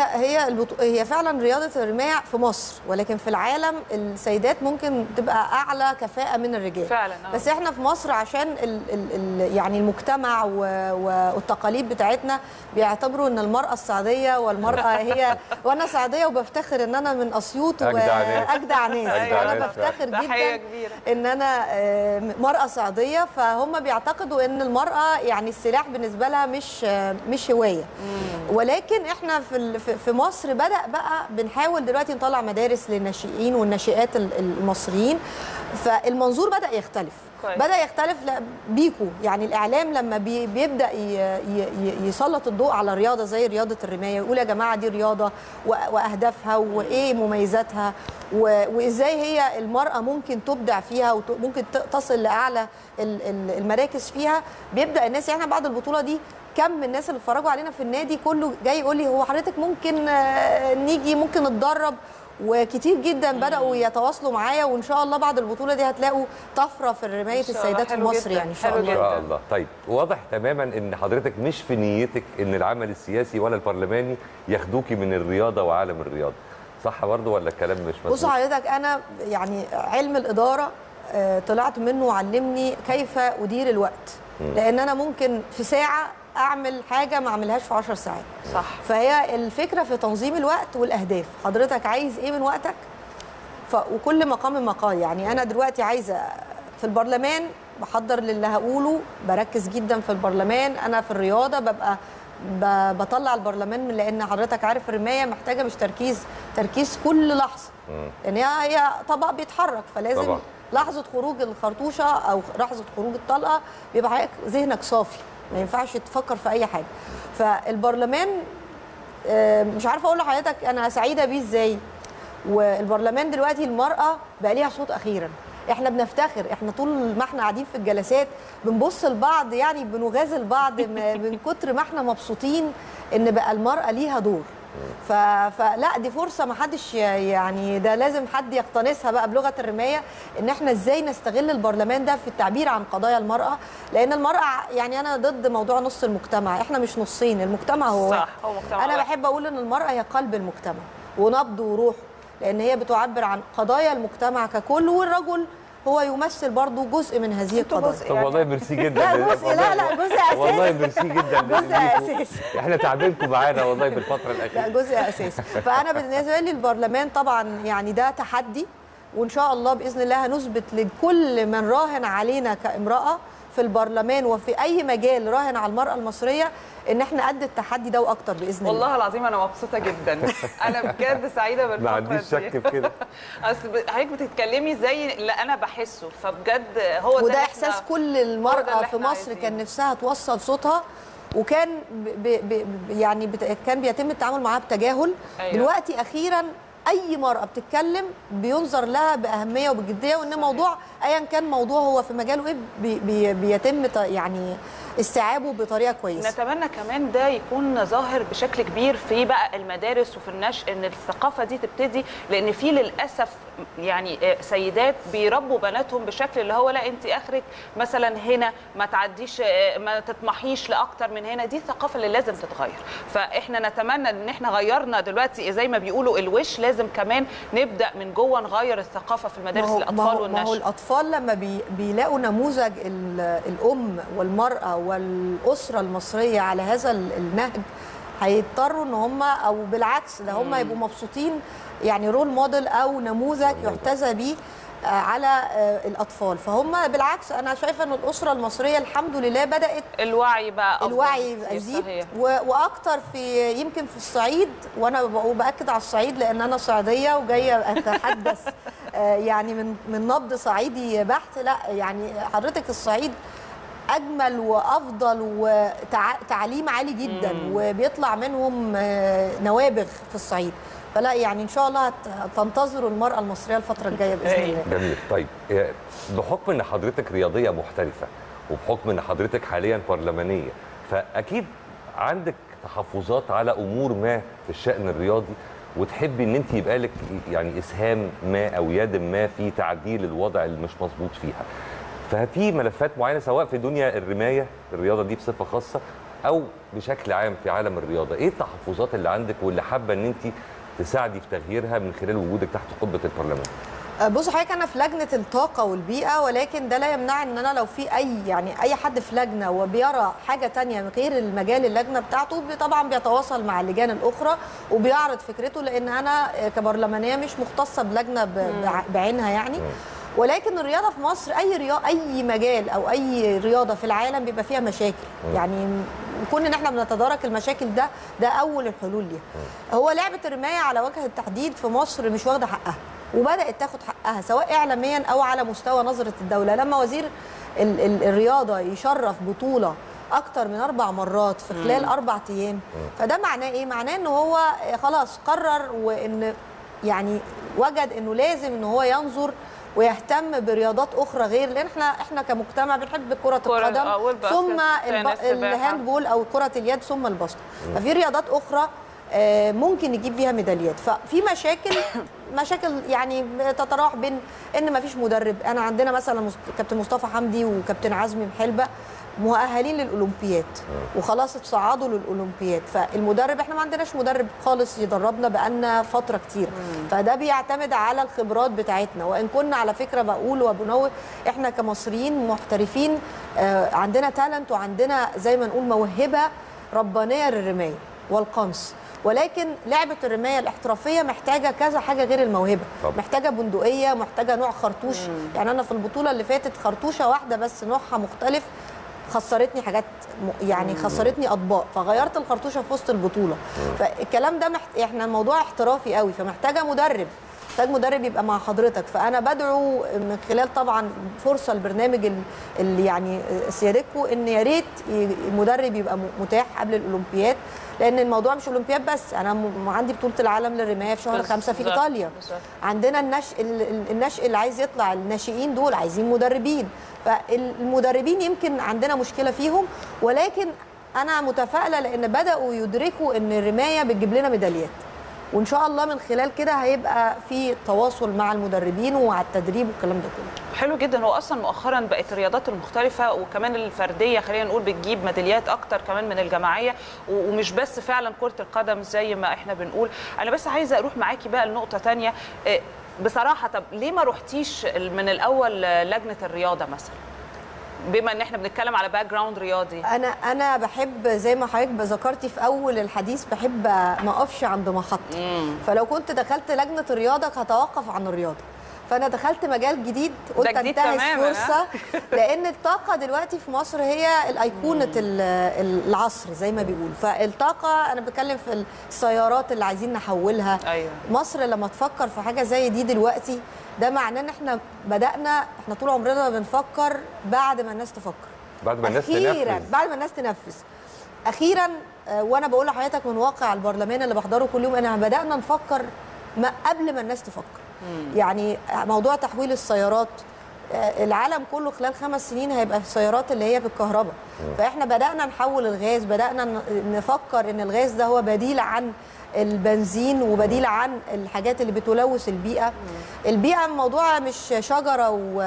G: هي فعلا رياضه الرمايه في مصر، ولكن في العالم السيدات ممكن تبقى اعلى كفاءه من الرجال
B: فعلا.
G: بس احنا في مصر عشان يعني المجتمع والتقاليد بتاعتنا بيعتبروا ان المراه السعوديه والمراه هي وانا سعوديه وبفتخر ان انا من اسيوط واجدع ناس. وانا بفتخر جدا ان انا مراه سعوديه، فهم بيعتقدوا ان المراه يعني السلاح بالنسبه لها مش هوايه. ولكن احنا في مصر بدأ بقى بنحاول دلوقتي نطلع مدارس للناشئين والناشئات المصريين، فالمنظور بدأ يختلف. بدأ يختلف بيكو. يعني الإعلام لما بيبدأ يسلط الضوء على رياضة زي رياضة الرماية، يقول يا جماعة دي رياضة وأهدافها وإيه مميزاتها وإزاي هي المرأة ممكن تبدع فيها وممكن تصل لأعلى المراكز فيها، بيبدأ الناس. يعني بعد البطولة دي كم الناس اللي اتفرجوا علينا في النادي كله جاي يقول لي هو حضرتك ممكن نيجي، ممكن نتدرب. وكتير جدا بدأوا يتواصلوا معايا، وإن شاء الله بعد البطولة دي هتلاقوا طفرة في رماية السيدات في مصر. يعني إن شاء الله.
A: إن شاء الله. طيب واضح تماما إن حضرتك مش في نيتك إن العمل السياسي ولا البرلماني ياخدوكي من الرياضة وعالم الرياضة، صح برضه ولا الكلام مش مظبوط؟
G: بص حضرتك، انا يعني علم الاداره طلعت منه وعلمني كيف ادير الوقت، لان انا ممكن في ساعه اعمل حاجه ما اعملهاش في 10 ساعات.
B: صح.
G: فهي الفكره في تنظيم الوقت والاهداف، حضرتك عايز ايه من وقتك؟ وكل مقام مقال. يعني انا دلوقتي عايزه في البرلمان بحضر للي هقوله، بركز جدا في البرلمان. انا في الرياضه ببقى بطلع البرلمان من، لان حضرتك عارف الرمايه محتاجه مش تركيز كل لحظه، لان هي طبق بيتحرك، فلازم طبعا لحظه خروج الخرطوشه او لحظه خروج الطلقه بيبقى ذهنك صافي، ما ينفعش تفكر في اي حاجه. فالبرلمان مش عارفه اقول لحضرتك انا سعيده بيه ازاي. والبرلمان دلوقتي المراه بقى ليها صوت اخيرا. احنا بنفتخر، احنا طول ما احنا قاعدين في الجلسات بنبص لبعض، يعني بنغازل بعض من كتر ما احنا مبسوطين ان بقى المراه ليها دور. فلا دي فرصه ما حدش، يعني ده لازم حد يقتنصها بقى بلغه الرمايه، ان احنا ازاي نستغل البرلمان ده في التعبير عن قضايا المراه. لان المراه، يعني انا ضد موضوع نص المجتمع، احنا مش نصين، المجتمع هو واحد.
B: صح، هو مجتمع
G: انا
B: واحد.
G: بحب اقول ان المراه هي قلب المجتمع ونبضه وروحه، لان هي بتعبر عن قضايا المجتمع ككل، والرجل هو يمثل برضو جزء من هذه القضايا.
A: طب والله ميرسي جدا.
G: لا جزء، لا جزء اساسي.
A: والله ميرسي جدا.
G: جزء اساسي.
A: احنا تعبانكم معانا والله في الفتره الاخيره.
G: لا جزء اساسي. فانا بالنسبه لي البرلمان طبعا يعني ده تحدي، وان شاء الله باذن الله هنثبت لكل من راهن علينا كامراه في البرلمان وفي اي مجال راهن على المراه المصريه ان احنا قد التحدي ده واكتر باذن الله.
B: والله العظيم انا مبسوطه جدا. انا بجد سعيده بالفقره دي.
A: ما عنديش شك في كده.
B: اصل حضرتك بتتكلمي زي اللي انا بحسه، فبجد هو ده
G: وده احساس كل المراه في مصر
B: عايزينه.
G: كان نفسها توصل صوتها، وكان يعني كان بيتم التعامل معاها بتجاهل. أيوة. دلوقتي اخيرا اي مرأة بتتكلم بينظر لها باهميه وبجديه، وان موضوع ايا كان موضوع هو في مجاله ايه بيتم يعني استيعابه بطريقه كويسه.
B: نتمنى كمان ده يكون ظاهر بشكل كبير في بقى المدارس وفي النشء، ان الثقافه دي تبتدي، لان في للاسف يعني سيدات بيربوا بناتهم بشكل اللي هو لا انت اخرك مثلا هنا، ما تعديش، ما تطمحيش لاكتر من هنا. دي الثقافه اللي لازم تتغير. فاحنا نتمنى ان احنا غيرنا دلوقتي زي ما بيقولوا الوش، لازم كمان نبدا من جوه نغير الثقافه في المدارس الاطفال والنشء.
G: ما هو الاطفال لما بيلاقوا نموذج الام والمراه والاسره المصريه على هذا النهج، هيضطروا ان هم، او بالعكس ده هم يبقوا مبسوطين، يعني رول موديل او نموذج يحتذى به على الاطفال. فهم بالعكس انا شايفه ان الاسره المصريه الحمد لله بدات
B: الوعي بقى
G: يزيد واكتر في يمكن في الصعيد، وانا باكد على الصعيد لان انا صعيديه وجايه اتحدث يعني من نبض صعيدي بحت. لا يعني حضرتك الصعيد اجمل وافضل وتعليم عالي جدا وبيطلع منهم نوابغ في الصعيد. فلا يعني ان شاء الله تنتظروا المراه المصريه الفتره الجايه باذن الله.
A: جميل. طيب بحكم ان حضرتك رياضيه محترفه وبحكم ان حضرتك حاليا برلمانيه، فاكيد عندك تحفظات على امور ما في الشان الرياضي، وتحبي ان انت يبقى لك يعني اسهام ما او يد ما في تعديل الوضع اللي مش مظبوط فيها. ففي ملفات معينه سواء في دنيا الرمايه الرياضه دي بصفه خاصه او بشكل عام في عالم الرياضه، ايه التحفظات اللي عندك واللي حابه ان انت تساعدي في تغييرها من خلال وجودك تحت قبه البرلمان؟
G: بص حضرتك انا في لجنه الطاقه والبيئه، ولكن ده لا يمنع ان انا لو في اي حد في لجنه وبيرى حاجه تانية غير المجال اللجنه بتاعته طبعا بيتواصل مع اللجان الاخرى وبيعرض فكرته، لان انا كبرلمانيه مش مختصه بلجنه بعينها يعني. ولكن الرياضه في مصر اي مجال او اي رياضه في العالم بيبقى فيها مشاكل، يعني كون ان احنا بنتدارك المشاكل ده اول الحلول ليها. هو لعبه الرمايه على وجه التحديد في مصر مش واخده حقها، وبدات تاخد حقها سواء اعلاميا او على مستوى نظره الدوله. لما وزير الرياضه يشرف بطوله اكتر من 4 مرات في خلال 4 ايام، فده معناه ايه؟ معناه ان هو خلاص قرر، وان يعني وجد انه لازم ان هو ينظر ويهتم برياضات اخرى غير، لان احنا كمجتمع بنحب كره القدم ثم الهاندبول او كره اليد ثم الباسكت. ففي رياضات اخرى ممكن نجيب بيها ميداليات. ففي مشاكل يعني تتراوح بين ان ما فيش مدرب. انا عندنا مثلا كابتن مصطفى حمدي وكابتن عزمي محلبه مؤهلين للاولمبياد وخلاص اتصعدوا للاولمبياد. فالمدرب احنا ما عندناش مدرب خالص يدربنا بقالنا فتره كتير، فده بيعتمد على الخبرات بتاعتنا. وان كنا على فكره بقول وبنوه احنا كمصريين محترفين عندنا تالنت وعندنا زي ما نقول موهبه ربانيه للرمايه والقنص، ولكن لعبه الرمايه الاحترافيه محتاجه كذا حاجه غير الموهبه. محتاجه بندقيه، محتاجه نوع خرطوش. يعني انا في البطوله اللي فاتت خرطوشه واحده بس نوعها مختلف خسرتني حاجات، يعني خسرتني اطباق، فغيرت الخرطوشه في وسط البطوله. فالكلام ده احنا الموضوع احترافي قوي، فمحتاجه مدرب، محتاج مدرب يبقى مع حضرتك. فانا بدعو من خلال طبعا فرصه البرنامج اللي يعني سيادتكم ان يا ريت المدرب يبقى متاح قبل الاولمبياد، لان الموضوع مش اولمبياد بس. انا عندي بطوله العالم للرمايه في شهر 5 في ايطاليا. عندنا النشء اللي عايز يطلع، الناشئين دول عايزين مدربين. فالمدربين يمكن عندنا مشكله فيهم، ولكن انا متفائله لان بداوا يدركوا ان الرمايه بتجيب لنا ميداليات، وان شاء الله من خلال كده هيبقى في تواصل مع المدربين ومع التدريب والكلام ده كله.
B: حلو جدا. هو اصلا مؤخرا بقت الرياضات المختلفه وكمان الفرديه خلينا نقول بتجيب ميداليات اكتر كمان من الجماعيه، ومش بس فعلا كره القدم زي ما احنا بنقول. انا بس عايزه اروح معاكي بقى لنقطه ثانيه بصراحه. طب ليه ما روحتيش من الاول لجنه الرياضه مثلا، بما ان احنا بنتكلم على باك جراوند رياضي؟
G: انا بحب زي ما حضرتك ذكرتي في اول الحديث، بحب ما اقفش عند محطه. فلو كنت دخلت لجنه الرياضه هتوقف عن الرياضه. فانا دخلت مجال جديد، قلت انتهز فرصه لان الطاقه دلوقتي في مصر هي الايقونه العصر زي ما بيقولوا. فالطاقه انا بتكلم في السيارات اللي عايزين نحولها.
B: أيوة.
G: مصر لما تفكر في حاجه زي دي دلوقتي، ده معناه ان احنا بدانا، احنا طول عمرنا بنفكر بعد ما الناس تفكر،
A: بعد ما الناس
G: تنفذ، بعد ما الناس تنفذ اخيرا. وانا بقول لحضرتك من واقع البرلمان اللي بحضره كل يوم، انا بدانا نفكر قبل ما الناس تفكر. يعني موضوع تحويل السيارات، العالم كله خلال 5 سنين هيبقى في السيارات اللي هي بالكهرباء. فاحنا بدانا نحول الغاز، بدانا نفكر ان الغاز ده هو بديل عن البنزين وبديل عن الحاجات اللي بتلوث البيئه. البيئه موضوع مش شجره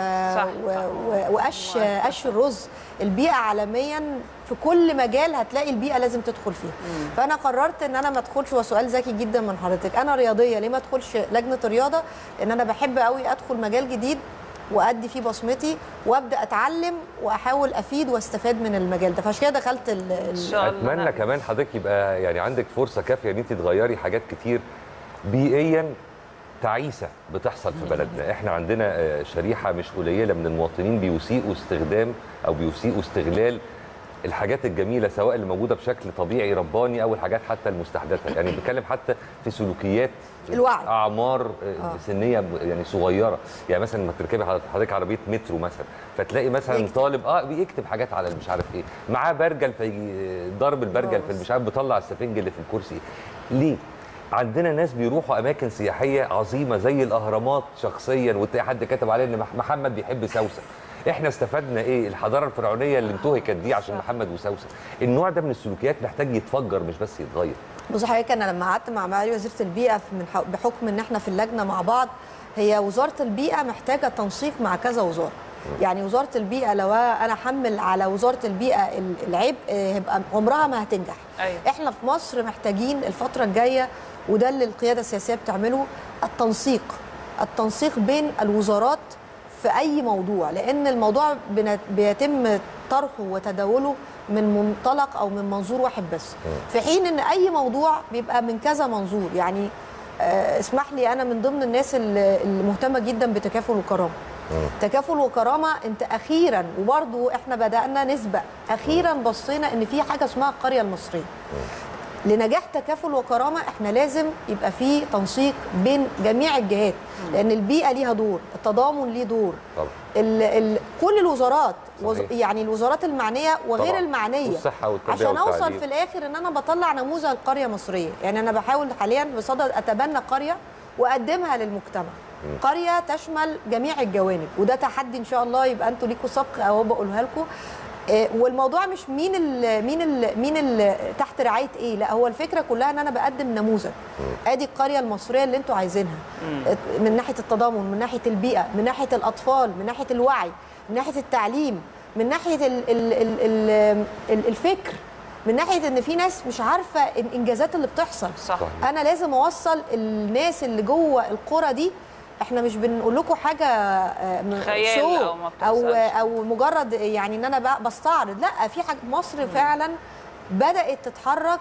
G: وقش الرز. البيئه عالميا في كل مجال هتلاقي البيئه لازم تدخل فيها. فانا قررت ان انا ما ادخلش، وسؤال ذكي جدا من حضرتك، انا رياضيه ليه ما ادخلش لجنه الرياضه؟ لان انا بحب قوي ادخل مجال جديد وادي فيه بصمتي وابدا اتعلم واحاول افيد واستفاد من المجال ده. فعشان كده دخلت
A: اتمنى كمان حضرتك يبقى يعني عندك فرصه كافيه ان انت تغيري حاجات كتير بيئيا تعيسه بتحصل في بلدنا. احنا عندنا شريحه مش قليله من المواطنين بيسيئوا استخدام او بيسيئوا استغلال الحاجات الجميله، سواء اللي موجوده بشكل طبيعي رباني او الحاجات حتى المستحدثه. يعني بنتكلم حتى في سلوكيات
G: الوعي،
A: اعمار سنيه يعني صغيره. يعني مثلا لما تركبي حضرتك عربيه مترو مثلا، فتلاقي مثلا طالب بيكتب حاجات على مش عارف ايه، معاه برجل فيجي ضرب البرجل في مش عارف بيطلع السفنج اللي في الكرسي. ليه؟ عندنا ناس بيروحوا اماكن سياحيه عظيمه زي الاهرامات شخصيا وتلاقي حد كاتب عليه ان محمد بيحب سوسه. احنا استفدنا ايه؟ الحضاره الفرعونيه اللي انتهكت دي عشان محمد وسوسه. النوع ده من السلوكيات محتاج يتفجر مش بس يتغير.
G: بص حضرتك، انا لما قعدت مع معالي وزيره البيئه بحكم ان احنا في اللجنه مع بعض، هي وزاره البيئه محتاجه تنسيق مع كذا وزاره. يعني وزاره البيئه لو انا حمل على وزاره البيئه العبء هيبقى عمرها ما هتنجح.
B: أيوة.
G: احنا في مصر محتاجين الفتره الجايه، وده اللي القياده السياسيه بتعمله، التنسيق بين الوزارات في اي موضوع، لان الموضوع بيتم طرحه وتداوله من منطلق او من منظور واحد بس، في حين ان اي موضوع بيبقى من كذا منظور. يعني اسمح لي، انا من ضمن الناس اللي مهتمه جدا بتكافل وكرامه. تكافل وكرامه، انت اخيرا وبرضه احنا بدانا نسبق، اخيرا بصينا ان في حاجه اسمها القريه المصريه. لنجاح تكافل وكرامه احنا لازم يبقى في تنسيق بين جميع الجهات، لان البيئه ليها دور، التضامن ليه دور، كل الوزارات، يعني الوزارات المعنيه وغير طبعا المعنيه،
A: والصحه والتربيه
G: عشان اوصل في الاخر ان انا بطلع نموذج قريه مصريه. يعني انا بحاول حاليا بصدد اتبنى قريه واقدمها للمجتمع، قريه تشمل جميع الجوانب، وده تحدي ان شاء الله يبقى انتوا ليكوا سبق او بقولها لكم. والموضوع مش مين ال تحت رعايه ايه، لا هو الفكره كلها ان انا بقدم نموذج. ادي القريه المصريه اللي انتوا عايزينها، من ناحيه التضامن، من ناحيه البيئه، من ناحيه الاطفال، من ناحيه الوعي، من ناحيه التعليم، من ناحيه الفكر، من ناحيه ان في ناس مش عارفه الانجازات اللي بتحصل.
B: صح.
G: انا لازم اوصل الناس اللي جوه القرى دي. احنا مش بنقول لكم حاجه
B: خيال
G: شو
B: او ما بتحصلش.
G: او مجرد يعني ان انا بستعرض، لا في حاجه. مصر فعلا بدات تتحرك،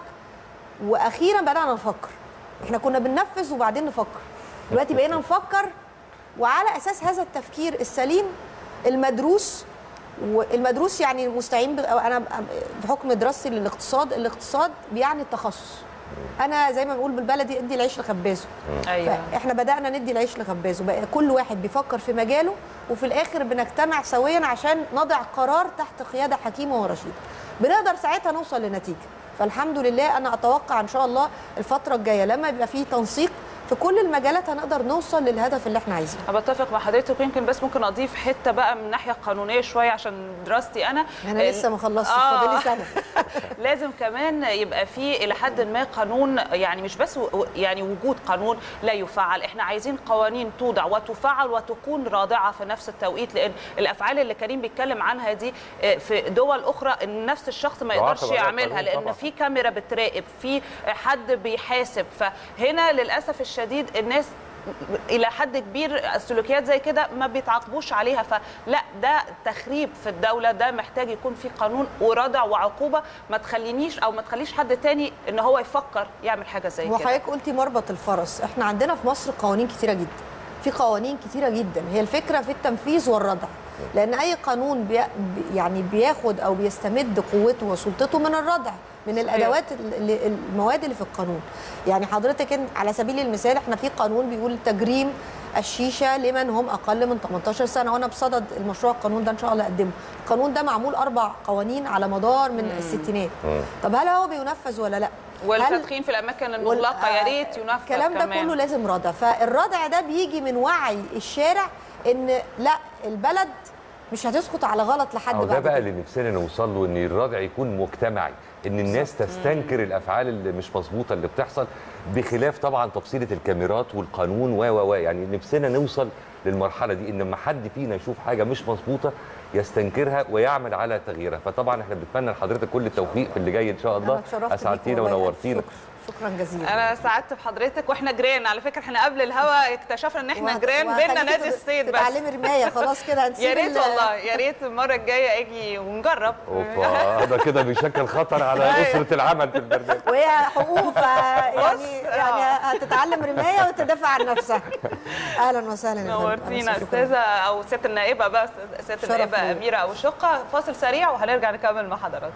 G: واخيرا بدانا نفكر. احنا كنا بننفذ وبعدين نفكر، دلوقتي بقينا نفكر، وعلى اساس هذا التفكير السليم المدروس. والمدروس يعني مستعين انا بحكم دراستي للاقتصاد، الاقتصاد بيعني التخصص. انا زي ما بنقول بالبلدي ادي العيش لخبازه.
B: ايوه.
G: احنا بدانا ندي العيش لخبازه، بقى كل واحد بيفكر في مجاله، وفي الاخر بنجتمع سويا عشان نضع قرار تحت قياده حكيمه ورشيده. بنقدر ساعتها نوصل لنتيجه. فالحمد لله انا اتوقع ان شاء الله الفتره الجايه لما يبقى في تنسيق في كل المجالات هنقدر نوصل للهدف اللي احنا عايزينه.
B: انا بتفق مع حضرتك، ويمكن بس ممكن اضيف حته بقى من ناحيه قانونيه شويه عشان دراستي انا
G: لسه ما خلصتش، فاضل لي سنه.
B: لازم كمان يبقى في الى حد ما قانون، يعني مش بس يعني وجود قانون لا يفعل، احنا عايزين قوانين توضع وتفعل وتكون رادعه في نفس التوقيت، لان الافعال اللي كريم بيتكلم عنها دي في دول اخرى نفس الشخص ما يقدرش يعملها، لان في كاميرا بتراقب، في حد بيحاسب. فهنا للاسف الشديد الناس الى حد كبير السلوكيات زي كده ما بيتعاقبوش عليها. فلا، ده تخريب في الدوله، ده محتاج يكون في قانون وردع وعقوبه ما تخليش حد تاني ان هو يفكر يعمل حاجه زي كده.
G: وحضرتك قلتي مربط الفرس، احنا عندنا في مصر قوانين كتيره جدا، في قوانين كتيره جدا، هي الفكره في التنفيذ والردع. لان اي قانون يعني بياخد او بيستمد قوته وسلطته من الردع، من الادوات المواد اللي في القانون. يعني حضرتك على سبيل المثال احنا في قانون بيقول تجريم الشيشه لمن هم اقل من 18 سنه، وانا بصدد المشروع القانون ده ان شاء الله اقدمه. القانون ده معمول 4 قوانين على مدار من الستينات. طب هل هو بينفذ ولا لا؟
B: والتدخين في الاماكن المغلقه يا ريت ينفذ.
G: الكلام ده كله لازم ردع. فالردع ده بيجي من وعي الشارع ان لا، البلد مش هتسقط على غلط لحد بعد.
A: ده بقى اللي نفسنا نوصل له، ان الردع يكون مجتمعي، ان الناس تستنكر الافعال اللي مش مظبوطه اللي بتحصل، بخلاف طبعا تفصيله الكاميرات والقانون يعني نفسنا نوصل للمرحله دي، ان لما حد فينا يشوف حاجه مش مظبوطه يستنكرها ويعمل على تغييرها. فطبعا احنا بنتمنى لحضرتك كل التوفيق في اللي جاي ان شاء الله. اسعدتينا ونورتينا.
G: شكرا جزيلا.
B: انا سعدت بحضرتك، واحنا جيران على فكره. احنا قبل الهوا اكتشفنا ان احنا جيران، بينا نادي الصيد. بس
G: تتعلمي رمايه خلاص كده هنسيب.
B: يا ريت والله، يا ريت المره الجايه اجي ونجرب.
A: اوبا، ده كده بيشكل خطر على اسره العمل في البرنامج.
G: وهي حقوق يعني هتتعلم رمايه وتدافع عن نفسها. اهلا وسهلا.
B: نورتينا استاذه او سياده النائبه بقى، سياده النائبه اميره ابو شقه. فاصل سريع وهنرجع نكمل مع حضراتكم.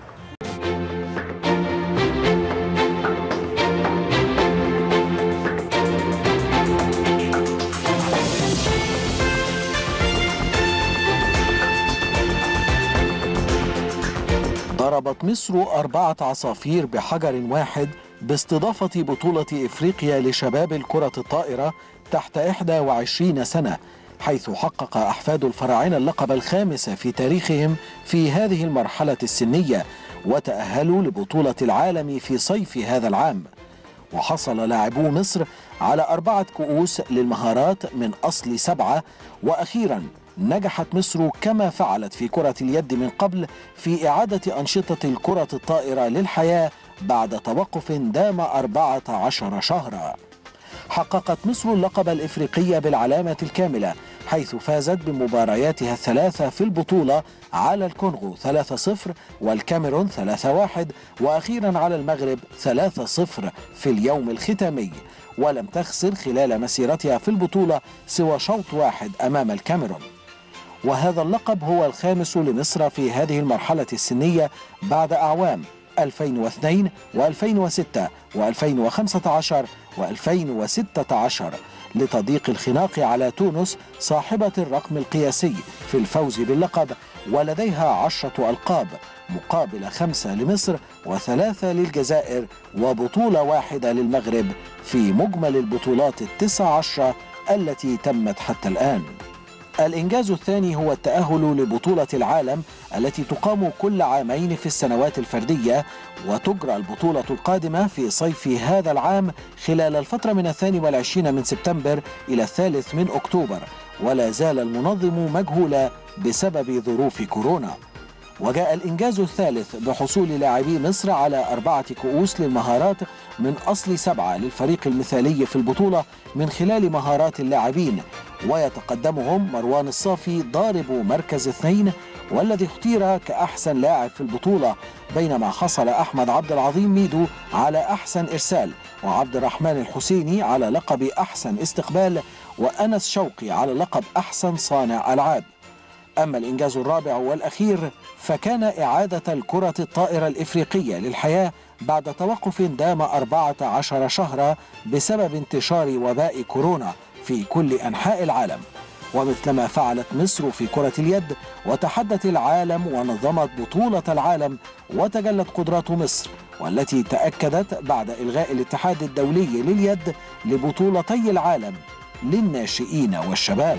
F: ضربت مصر 4 عصافير بحجر واحد باستضافة بطولة إفريقيا لشباب الكرة الطائرة تحت 21 سنة، حيث حقق أحفاد الفراعنة اللقب الخامس في تاريخهم في هذه المرحلة السنية، وتأهلوا لبطولة العالم في صيف هذا العام. وحصل لاعبو مصر على 4 كؤوس للمهارات من أصل 7، وأخيراً نجحت مصر كما فعلت في كرة اليد من قبل في إعادة أنشطة الكرة الطائرة للحياة بعد توقف دام 14 شهرا. حققت مصر اللقب الإفريقي بالعلامة الكاملة، حيث فازت بمبارياتها الثلاثة في البطولة على الكونغو 3-0 والكاميرون 3-1 وأخيرا على المغرب 3-0 في اليوم الختامي، ولم تخسر خلال مسيرتها في البطولة سوى شوط واحد أمام الكاميرون. وهذا اللقب هو الخامس لمصر في هذه المرحلة السنية بعد أعوام 2002 و2006 و2015 و2016 لتضييق الخناق على تونس صاحبة الرقم القياسي في الفوز باللقب، ولديها 10 ألقاب مقابل 5 لمصر و3 للجزائر وبطولة واحدة للمغرب في مجمل البطولات 19 التي تمت حتى الآن. الإنجاز الثاني هو التأهل لبطولة العالم التي تقام كل عامين في السنوات الفردية، وتجرى البطولة القادمة في صيف هذا العام خلال الفترة من 22 من سبتمبر إلى 3 من أكتوبر، ولا زال المنظم مجهولا بسبب ظروف كورونا. وجاء الإنجاز الثالث بحصول لاعبي مصر على 4 كؤوس للمهارات من أصل 7 للفريق المثالي في البطولة من خلال مهارات اللاعبين، ويتقدمهم مروان الصافي ضارب مركز 2 والذي اختير كأحسن لاعب في البطولة، بينما حصل أحمد عبد العظيم ميدو على أحسن إرسال، وعبد الرحمن الحسيني على لقب أحسن استقبال، وأنس شوقي على لقب أحسن صانع ألعاب. أما الإنجاز الرابع والأخير فكان إعادة الكرة الطائرة الإفريقية للحياة بعد توقف دام 14 شهرا بسبب انتشار وباء كورونا في كل أنحاء العالم. ومثلما فعلت مصر في كرة اليد وتحدت العالم ونظمت بطولة العالم وتجلت قدرات مصر، والتي تأكدت بعد إلغاء الاتحاد الدولي لليد لبطولتي العالم للناشئين والشباب.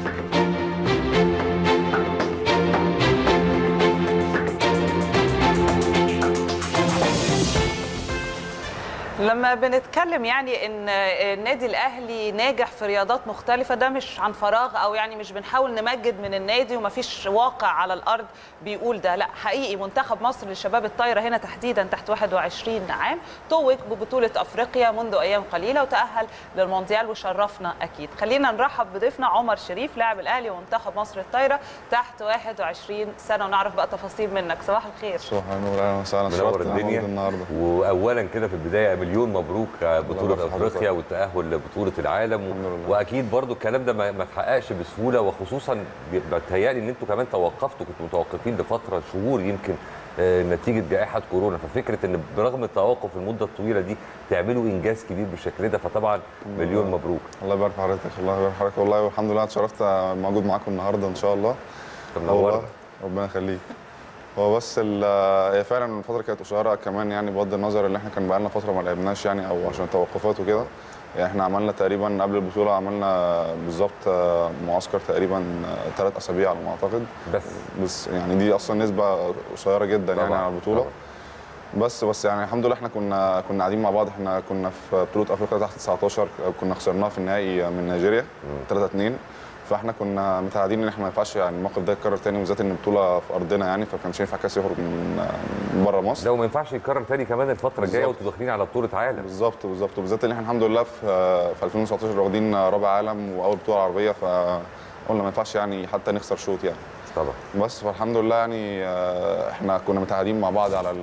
B: لما بنتكلم يعني ان النادي الاهلي ناجح في رياضات مختلفه، ده مش عن فراغ او يعني مش بنحاول نمجد من النادي ومفيش واقع على الارض بيقول ده، لا حقيقي منتخب مصر لشباب الطايره هنا تحديدا تحت 21 عام توج ببطوله افريقيا منذ ايام قليله وتاهل للمونديال وشرفنا اكيد. خلينا نرحب بضيفنا عمر شريف لاعب الاهلي ومنتخب مصر الطايره تحت 21 سنه ونعرف بقى تفاصيل منك. صباح الخير.
H: صباح النور، اهلا وسهلا.
A: منور الدنيا
H: النهارده.
A: واولا كده في البدايه مليون مبروك بطوله افريقيا والتاهل لبطوله العالم، واكيد برضو الكلام ده ما اتحققش بسهوله، وخصوصا بتهيألي ان انتوا كمان توقفتوا، كنتوا متوقفين لفتره شهور يمكن نتيجه جائحه كورونا، ففكره ان برغم التوقف المده الطويله دي تعملوا انجاز كبير بالشكل ده، فطبعا مليون مبروك.
H: الله يبارك في حضرتك. الله يبارك في حضرتك والله، والحمد لله اتشرفت موجود معاكم النهارده ان شاء الله. ربنا يخليك. هو بس هي فعلا الفتره كانت قصيره كمان، يعني بغض النظر ان احنا كان بقى لنا فتره ما لعبناش يعني او عشان توقفات وكده. يعني احنا عملنا تقريبا قبل البطوله عملنا بالظبط معسكر تقريبا 3 اسابيع على ما اعتقد، بس يعني دي اصلا نسبه قصيره جدا يعني على البطوله. بس يعني الحمد لله احنا كنا قاعدين مع بعض. احنا كنا في بطوله افريقيا تحت 19 كنا خسرناها في النهائي من نيجيريا 3-2، فاحنا كنا متعودين ان احنا ما ينفعش يعني الموقف ده يتكرر تاني، وبالذات ان البطوله في ارضنا يعني، فكانش ينفع كاس يخرج من بره مصر.
A: لو ما ينفعش يتكرر تاني كمان الفتره الجايه وانتوا داخلين على بطوله عالم.
H: بالظبط وبالذات ان احنا الحمد لله في 2019 واخدين رابع عالم واول بطوله عربيه، فقلنا ما ينفعش يعني حتى نخسر شوط يعني.
A: طبعا.
H: بس فالحمد لله يعني احنا كنا متعودين مع بعض على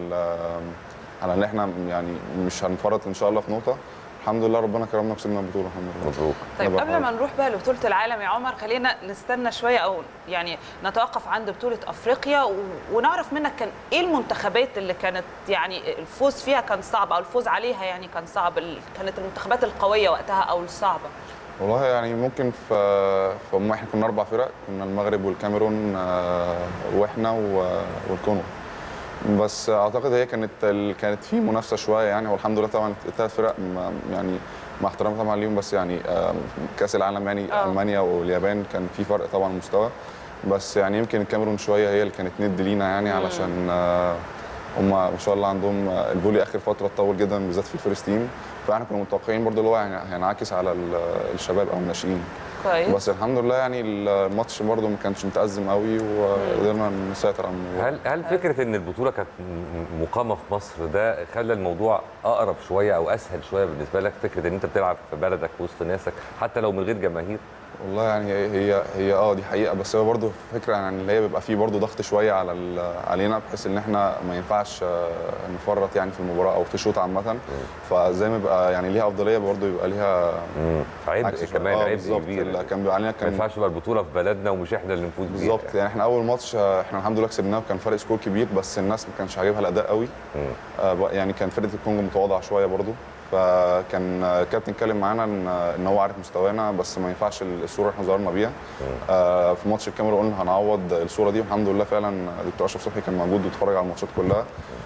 H: ان احنا يعني مش هنفرط ان شاء الله في نقطه. الحمد لله ربنا كرمنا وكسبنا البطوله الحمد لله.
A: مبروك.
B: طيب قبل ما نروح بقى لبطوله العالم يا عمر، خلينا نستنى شويه او يعني نتوقف عند بطوله افريقيا ونعرف منك كان ايه المنتخبات اللي كانت يعني الفوز فيها كان صعب او الفوز عليها يعني كان صعب، كانت المنتخبات القويه وقتها او الصعبه؟
H: والله يعني ممكن في احنا كنا 4 فرق، كنا المغرب والكاميرون واحنا والكونغو، بس اعتقد هي كانت في منافسه شويه يعني، والحمد لله طبعا ال3 فرق يعني مع احترامي طبعا ليهم، بس يعني كاس العالم يعني المانيا واليابان كان في فرق طبعا مستوى، بس يعني يمكن الكاميرون شويه هي اللي كانت ند لينا يعني، علشان هم ما شاء الله عندهم الفولي اخر فتره اتطور جدا بالذات في الفيرست تيم، فاحنا كنا متوقعين برضو اللي هو هينعكس على الشباب او الناشئين.
B: كويس.
H: بس الحمد لله يعني الماتش برضو ما كانش متأزم قوي وقدرنا نسيطر على الموضوع.
A: هل فكره ان البطوله كانت مقامه في مصر ده خلى الموضوع اقرب شويه او اسهل شويه بالنسبه لك، فكره ان انت بتلعب في بلدك وسط ناسك حتى لو من غير جماهير؟
H: والله يعني هي دي حقيقه، بس هو برضه فكره يعني اللي هي بيبقى فيه برضه ضغط شويه علينا، بحيث ان احنا ما ينفعش نفرط يعني في المباراه او في شوط عامه، فزي ما بيبقى يعني ليها افضليه برضه يبقى ليها
A: عبء كمان، عبء كبير
H: كان بيبقى علينا.
A: ما ينفعش تبقى البطوله في بلدنا ومش احنا اللي نفوز بيها.
H: بالظبط يعني احنا اول ماتش احنا الحمد لله كسبناه وكان فرق سكور كبير، بس الناس ما كانش عاجبها الاداء قوي. يعني كان فرقه الكونغو متواضعه شويه برضه، فكان الكابتن اتكلم معانا ان هو عارف مستوانا، بس ما ينفعش الصوره اللي احنا ظهرنا بيها. في ماتش الكاميرون قلنا هنعوض الصوره دي، والحمد لله فعلا دكتور اشرف صبحي كان موجود واتفرج على الماتشات كلها.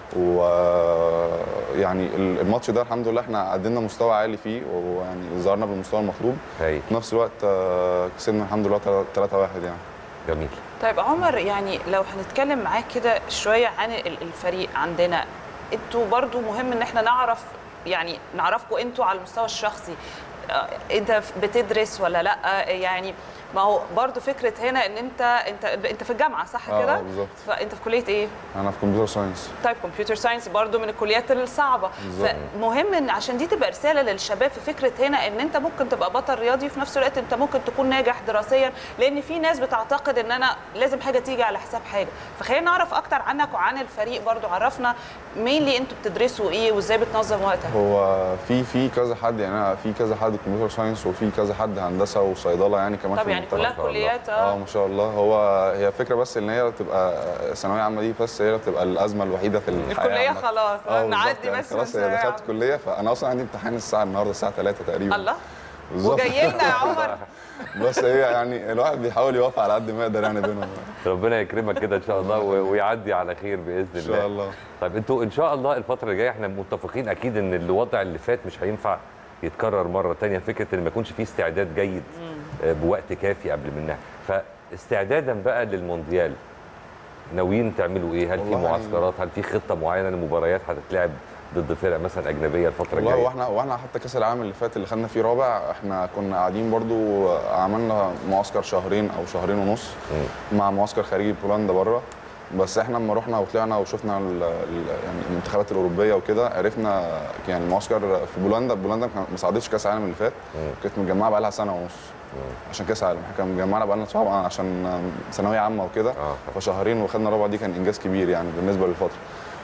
H: ويعني الماتش ده الحمد لله احنا قدمنا مستوى عالي فيه، ويعني ظهرنا بالمستوى المطلوب. في نفس الوقت كسبنا الحمد لله 3-1 يعني.
A: جميل.
B: طيب عمر، يعني لو هنتكلم معاك كده شويه عن الفريق عندنا، انتوا برضو مهم ان احنا نعرف، يعني نعرفكم انتوا على المستوى الشخصي. انت بتدرس ولا لا؟ يعني ما هو برضو فكره هنا ان انت في الجامعه صح كده؟
H: بالظبط.
B: فانت في كليه ايه؟
H: انا في كمبيوتر ساينس.
B: طيب كمبيوتر ساينس برضو من الكليات الصعبه، فمهم ان عشان دي تبقى رساله للشباب في فكره هنا ان انت ممكن تبقى بطل رياضي، وفي نفس الوقت انت ممكن تكون ناجح دراسيا، لان في ناس بتعتقد ان انا لازم حاجه تيجي على حساب حاجه. فخلينا نعرف اكتر عنك وعن الفريق برضو، عرفنا مين اللي انتوا بتدرسوا ايه وازاي بتنظم وقتك.
H: هو في كذا حد، يعني انا في كذا حد كمبيوتر ساينس، وفي كذا حد هندسه وصيدله يعني كمان.
B: طب يعني كلها كليات
H: ما شاء الله. هي فكره بس ان هي تبقى ثانويه عامه دي، بس هي تبقى الازمه الوحيده في الحياه.
B: الكليه خلاص نعدي
H: يعني
B: بس
H: خلاص هي دخلت كليه. فانا اصلا عندي امتحان النهارده الساعه 3 تقريبا.
B: الله
H: بالظبط.
B: وجاي لنا يا عمر.
H: بس هي يعني الواحد بيحاول يوفق على قد ما يقدر يعني بينهم.
A: ربنا يكرمك كده ان شاء الله ويعدي على خير باذن الله.
H: ان شاء الله.
A: طيب انتوا ان شاء الله الفتره اللي جايه احنا متفقين اكيد ان الوضع اللي فات مش هينفع يتكرر مره ثانيه، فكره ان ما يكونش فيه استعداد جيد بوقت كافي قبل منها. فاستعدادا بقى للمونديال ناويين تعملوا ايه؟ هل في معسكرات؟ هل في خطه معينه لمباريات هتتلعب ضد فرق مثلا اجنبيه الفتره الجايه؟
H: والله واحنا حتى كاس العالم اللي فات اللي خدنا فيه رابع، احنا كنا قاعدين برضو عملنا معسكر شهرين او شهرين ونص مع معسكر خارجي بولندا بره. بس احنا لما رحنا وطلعنا وشفنا يعني المنتخبات الاوروبيه وكده، عرفنا يعني المعسكر في بولندا ما صعدتش كاس العالم اللي فات، كانت متجمعه بقى لها سنه ونص عشان كاس العالم. احنا كنا مجمعنا بقى لنا طبعا عشان ثانويه عامه وكده، فشهرين وخدنا رابع، دي كان انجاز كبير يعني بالنسبه للفتره.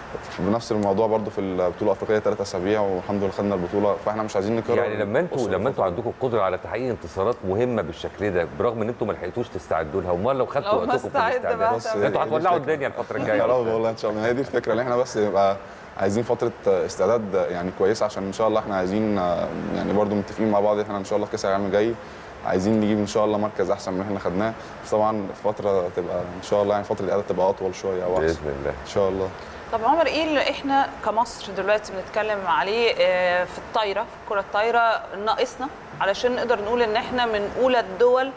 H: بنفس الموضوع برضو في البطوله الافريقيه 3 اسابيع والحمد لله خدنا البطوله، فاحنا مش عايزين نكرر.
A: يعني لما انتوا عندكم القدره على تحقيق انتصارات مهمه بالشكل ده، برغم ان انتوا ما لحقتوش تستعدوا لها، امال لو خدتوا وقتكم في الاستعداد انتوا هتولعوا الدنيا الفتره الجايه.
H: يا رب والله ان شاء الله. هي دي الفكره، اللي احنا بس يبقى عايزين فتره استعداد يعني كويسه، عشان ان شاء الله احنا عايزين يعني برضو متفقين مع بعض احنا ان شاء الله في كاس العالم الجاي عايزين نجيب ان شاء الله مركز احسن من اللي احنا خدناه. بس طبعا فتره تبقى ان شاء الله يعني فتره الاعداد تبقى اطول شويه او احسن
A: باذن الله
H: ان شاء الله.
B: طب عمر، ايه اللي احنا كمصر دلوقتي بنتكلم عليه في الطايره، في الكره الطايره ناقصنا علشان نقدر نقول ان احنا من اولى الدول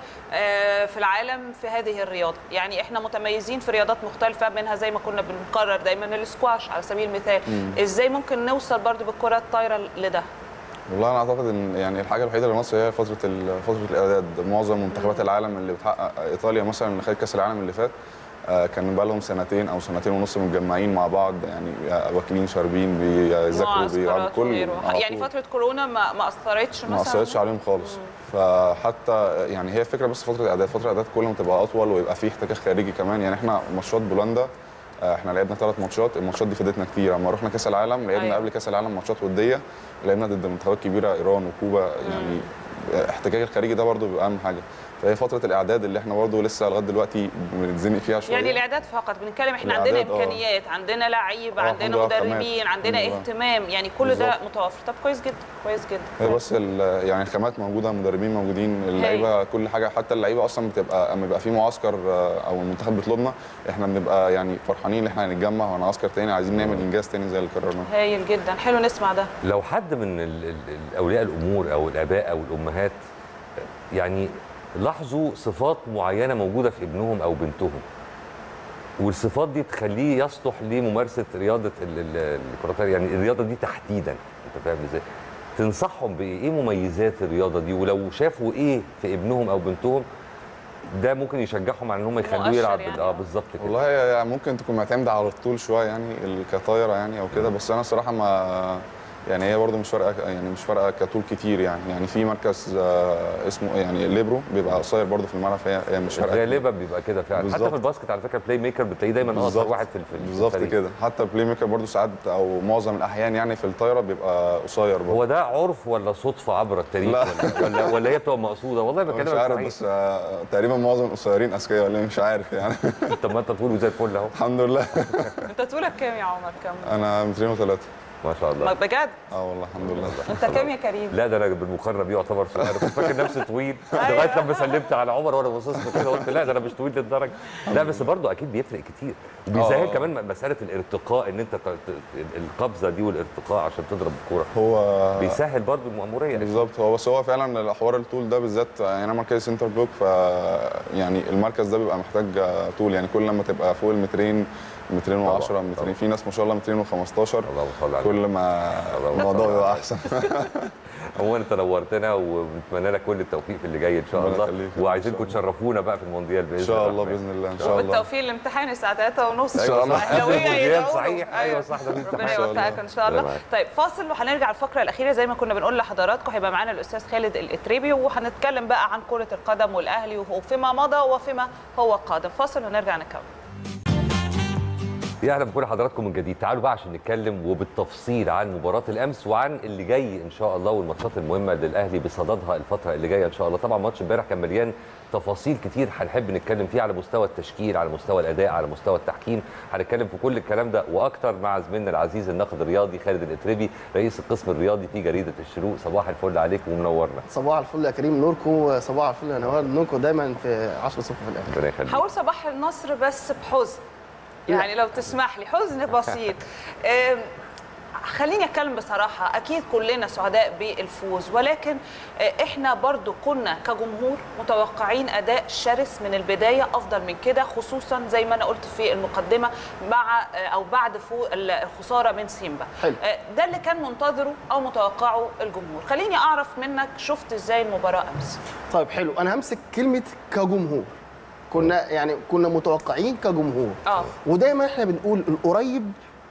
B: في العالم في هذه الرياضه؟ يعني احنا متميزين في رياضات مختلفه منها، زي ما كنا بنقرر دايما الاسكواش على سبيل المثال. ازاي ممكن نوصل برضو بالكره الطايره لده؟
H: والله انا اعتقد ان يعني الحاجه الوحيده لمصر هي فتره الاعداد. معظم منتخبات العالم اللي بتحقق، ايطاليا مثلا اللي خدت كاس العالم اللي فات كان بقى لهم سنتين او سنتين ونص متجمعين مع بعض، يعني واكلين شاربين بيذاكروا بيلعبوا كل
B: يعني فتره كورونا ما اثرتش مثلا؟
H: ما اثرتش عليهم خالص. فحتى يعني هي فكره بس فتره الاعداد كل ما تبقى اطول ويبقى فيه احتكاك خارجي كمان. يعني احنا ماتشات بولندا احنا لعبنا 3 ماتشات، الماتشات دي فادتنا كتير. لما رحنا كاس العالم لعبنا قبل كاس العالم ماتشات وديه، لعبنا ضد منتخبات كبيره ايران وكوبا. يعني الاحتكاك الخارجي ده برضو بيبقى اهم حاجه. فهي فتره الاعداد اللي احنا برضو لسه لغايه دلوقتي بنتزنق فيها شويه.
B: يعني الاعداد فقط بنتكلم، احنا عندنا امكانيات، عندنا لعيبه، عندنا مدربين، عندنا اهتمام، يعني كل ده متوفر. طب كويس جدا كويس جدا.
H: هي بس يعني الخامات موجوده، مدربين موجودين، اللعيبه كل حاجه. حتى اللعيبه اصلا بتبقى اما بيبقى في معسكر او المنتخب بيطلبنا، احنا بنبقى يعني فرحانين ان احنا هنتجمع ونعسكر تاني، عايزين نعمل انجاز تاني زي اللي كررناه.
B: هايل جدا، حلو نسمع ده.
A: لو حد من اولياء الامور او الاباء او الامهات يعني لاحظوا صفات معينه موجوده في ابنهم او بنتهم، والصفات دي تخليه يصلح لممارسه رياضه الكره، يعني الرياضه دي تحديدا، انت فاهم ازاي؟ تنصحهم بايه؟ ايه مميزات الرياضه دي؟ ولو شافوا ايه في ابنهم او بنتهم ده ممكن يشجعهم على ان هم يخلوه يلعب
B: يعني.
A: بالظبط كده.
H: والله يعني ممكن تكون معتمده على الطول شويه يعني كطايره يعني او كده، بس انا الصراحه ما يعني هي برضه مش فارقه كطول كتير يعني في مركز اسمه يعني ليبرو بيبقى قصير برضه في الملعب، فهي مش فارقه.
A: غالبا بيبقى كده فعلا. حتى في الباسكت على فكره بلاي ميكر بتلاقيه دايما اقصر واحد في
H: بالظبط كده. حتى البلاي ميكر برضه ساعات او معظم الاحيان يعني في الطايره بيبقى قصير برضه.
A: هو ده عرف ولا صدفه عبر التاريخ ولا هي بتبقى مقصوده؟ والله بكلمك
H: مش عارف، بس تقريبا معظم القصيرين اذكياء ولا مش عارف يعني.
A: طب ما انت طول وزي الفل اهو.
H: الحمد لله.
B: انت طولك كام يا عمر؟ كام؟
H: انا 203.
A: ما شاء الله
B: بجد؟
H: والله الحمد لله.
B: انت كام يا كريم؟
A: لا ده انا بالمقارنه بيه يعتبر صغير، انا كنت فاكر نفسي طويل لغايه لما سلمت على عمر وانا باصص له كده قلت لا ده انا مش طويل للدرجه. لا بس برضه اكيد بيفرق كتير وبيسهل كمان مساله الارتقاء، ان انت القفزه دي والارتقاء عشان تضرب الكوره
H: هو
A: بيسهل برضه المأموريه
H: بالظبط. هو فعلا الحوار الطول ده بالذات، يعني انا مركزي سنتر بلوك، ف يعني المركز ده بيبقى محتاج طول، يعني كل لما تبقى فوق المترين 210 200 في ناس ما شاء الله 215
A: اللهم صل على
H: كل ما الموضوع يبقى احسن.
A: عموما انت نورتنا وبنتمنى لك كل التوفيق في اللي جاي ان شاء الله، وعايزينكم تشرفونا بقى في المونديال باذن الله.
H: ان شاء الله باذن الله ان شاء الله.
B: والتوفيق الامتحان الساعه 3:30
A: ان شاء الله.
B: اهلاويه
A: صحيح ايوه صح ده
B: ربنا يوفقك ان شاء الله. طيب فاصل وهنرجع الفقره الاخيره زي ما كنا بنقول لحضراتكم، هيبقى معانا الاستاذ خالد الاتريبي وهنتكلم بقى عن كره القدم والاهلي وفيما مضى وفيما هو قادم. فاصل ونرجع نكمل.
A: يا اهلا بكل حضراتكم من جديد. تعالوا بقى عشان نتكلم وبالتفصيل عن مباراه الامس وعن اللي جاي ان شاء الله والماتشات المهمه للاهلي بصددها الفتره اللي جايه ان شاء الله. طبعا ماتش امبارح كان مليان تفاصيل كتير هنحب نتكلم فيه على مستوى التشكيل، على مستوى الاداء، على مستوى التحكيم. هنتكلم في كل الكلام ده واكتر مع زميلنا العزيز الناقد الرياضي خالد الاتريبي رئيس القسم الرياضي في جريده الشروق. صباح الفل عليكم ومنورنا.
I: صباح الفل يا كريم، نوركم. صباح الفل يا نوال، نوركم دايما في 10 الصبح في الاهلي.
A: ربنا يخليك.
B: هقول صباح النصر بس بحزن، يعني لو تسمح لي حزن بسيط. خليني اتكلم بصراحه، اكيد كلنا سعداء بالفوز، ولكن احنا برضو كنا كجمهور متوقعين اداء شرس من البدايه افضل من كده، خصوصا زي ما انا قلت في المقدمه مع او بعد الخساره من سيمبا. ده اللي كان منتظره او متوقعه الجمهور. خليني اعرف منك شفت ازاي المباراه امس.
I: طيب حلو، انا همسك كلمه كجمهور. كنا متوقعين كجمهور. ودايما احنا بنقول القريب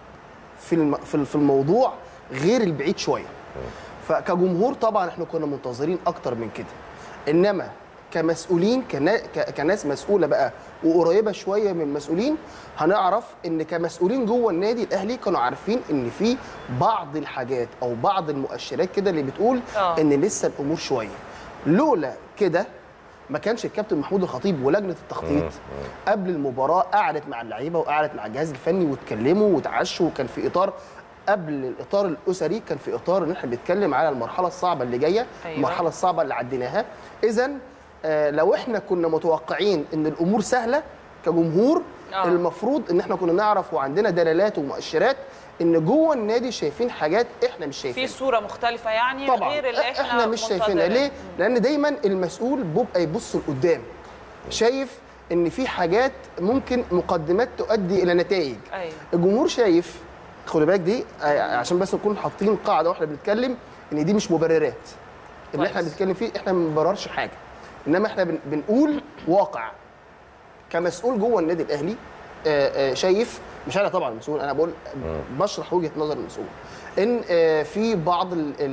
I: في الموضوع غير البعيد شويه. فكجمهور طبعا احنا كنا منتظرين اكتر من كده، انما كمسؤولين كناس مسؤوله بقى وقريبه شويه من المسؤولين، هنعرف ان كمسؤولين جوه النادي الاهلي كانوا عارفين ان في بعض الحاجات او بعض المؤشرات كده اللي بتقول ان لسه الامور شويه. لولا كده ما كانش الكابتن محمود الخطيب ولجنه التخطيط قبل المباراه قعدت مع اللعيبه وقعدت مع الجهاز الفني واتكلموا وتعشوا، وكان في اطار قبل الاطار الاسري، كان في اطار ان احنا بنتكلم على المرحله الصعبه اللي جايه. أيوة. المرحله الصعبه اللي عديناها. اذا لو احنا كنا متوقعين ان الامور سهله كجمهور، المفروض ان احنا كنا نعرف وعندنا دلالات ومؤشرات ان جوه النادي شايفين حاجات احنا مش شايفينها،
B: في صوره مختلفه يعني
I: طبعا
B: غير اللي
I: احنا مش شايفينها. ليه؟ لان دايما المسؤول بيبقى يبص لقدام، شايف ان في حاجات ممكن مقدمات تؤدي الى نتائج.
B: أيوة.
I: الجمهور شايف، خلي بالك دي عشان بس نكون حاطين قاعده واحنا بنتكلم ان دي مش مبررات. اللي احنا بنتكلم فيه احنا ما بنبررش حاجه، انما احنا بنقول واقع. كمسؤول جوه النادي الاهلي شايف، مش انا طبعا المسؤول، انا بقول بشرح وجهه نظر المسؤول، ان في بعض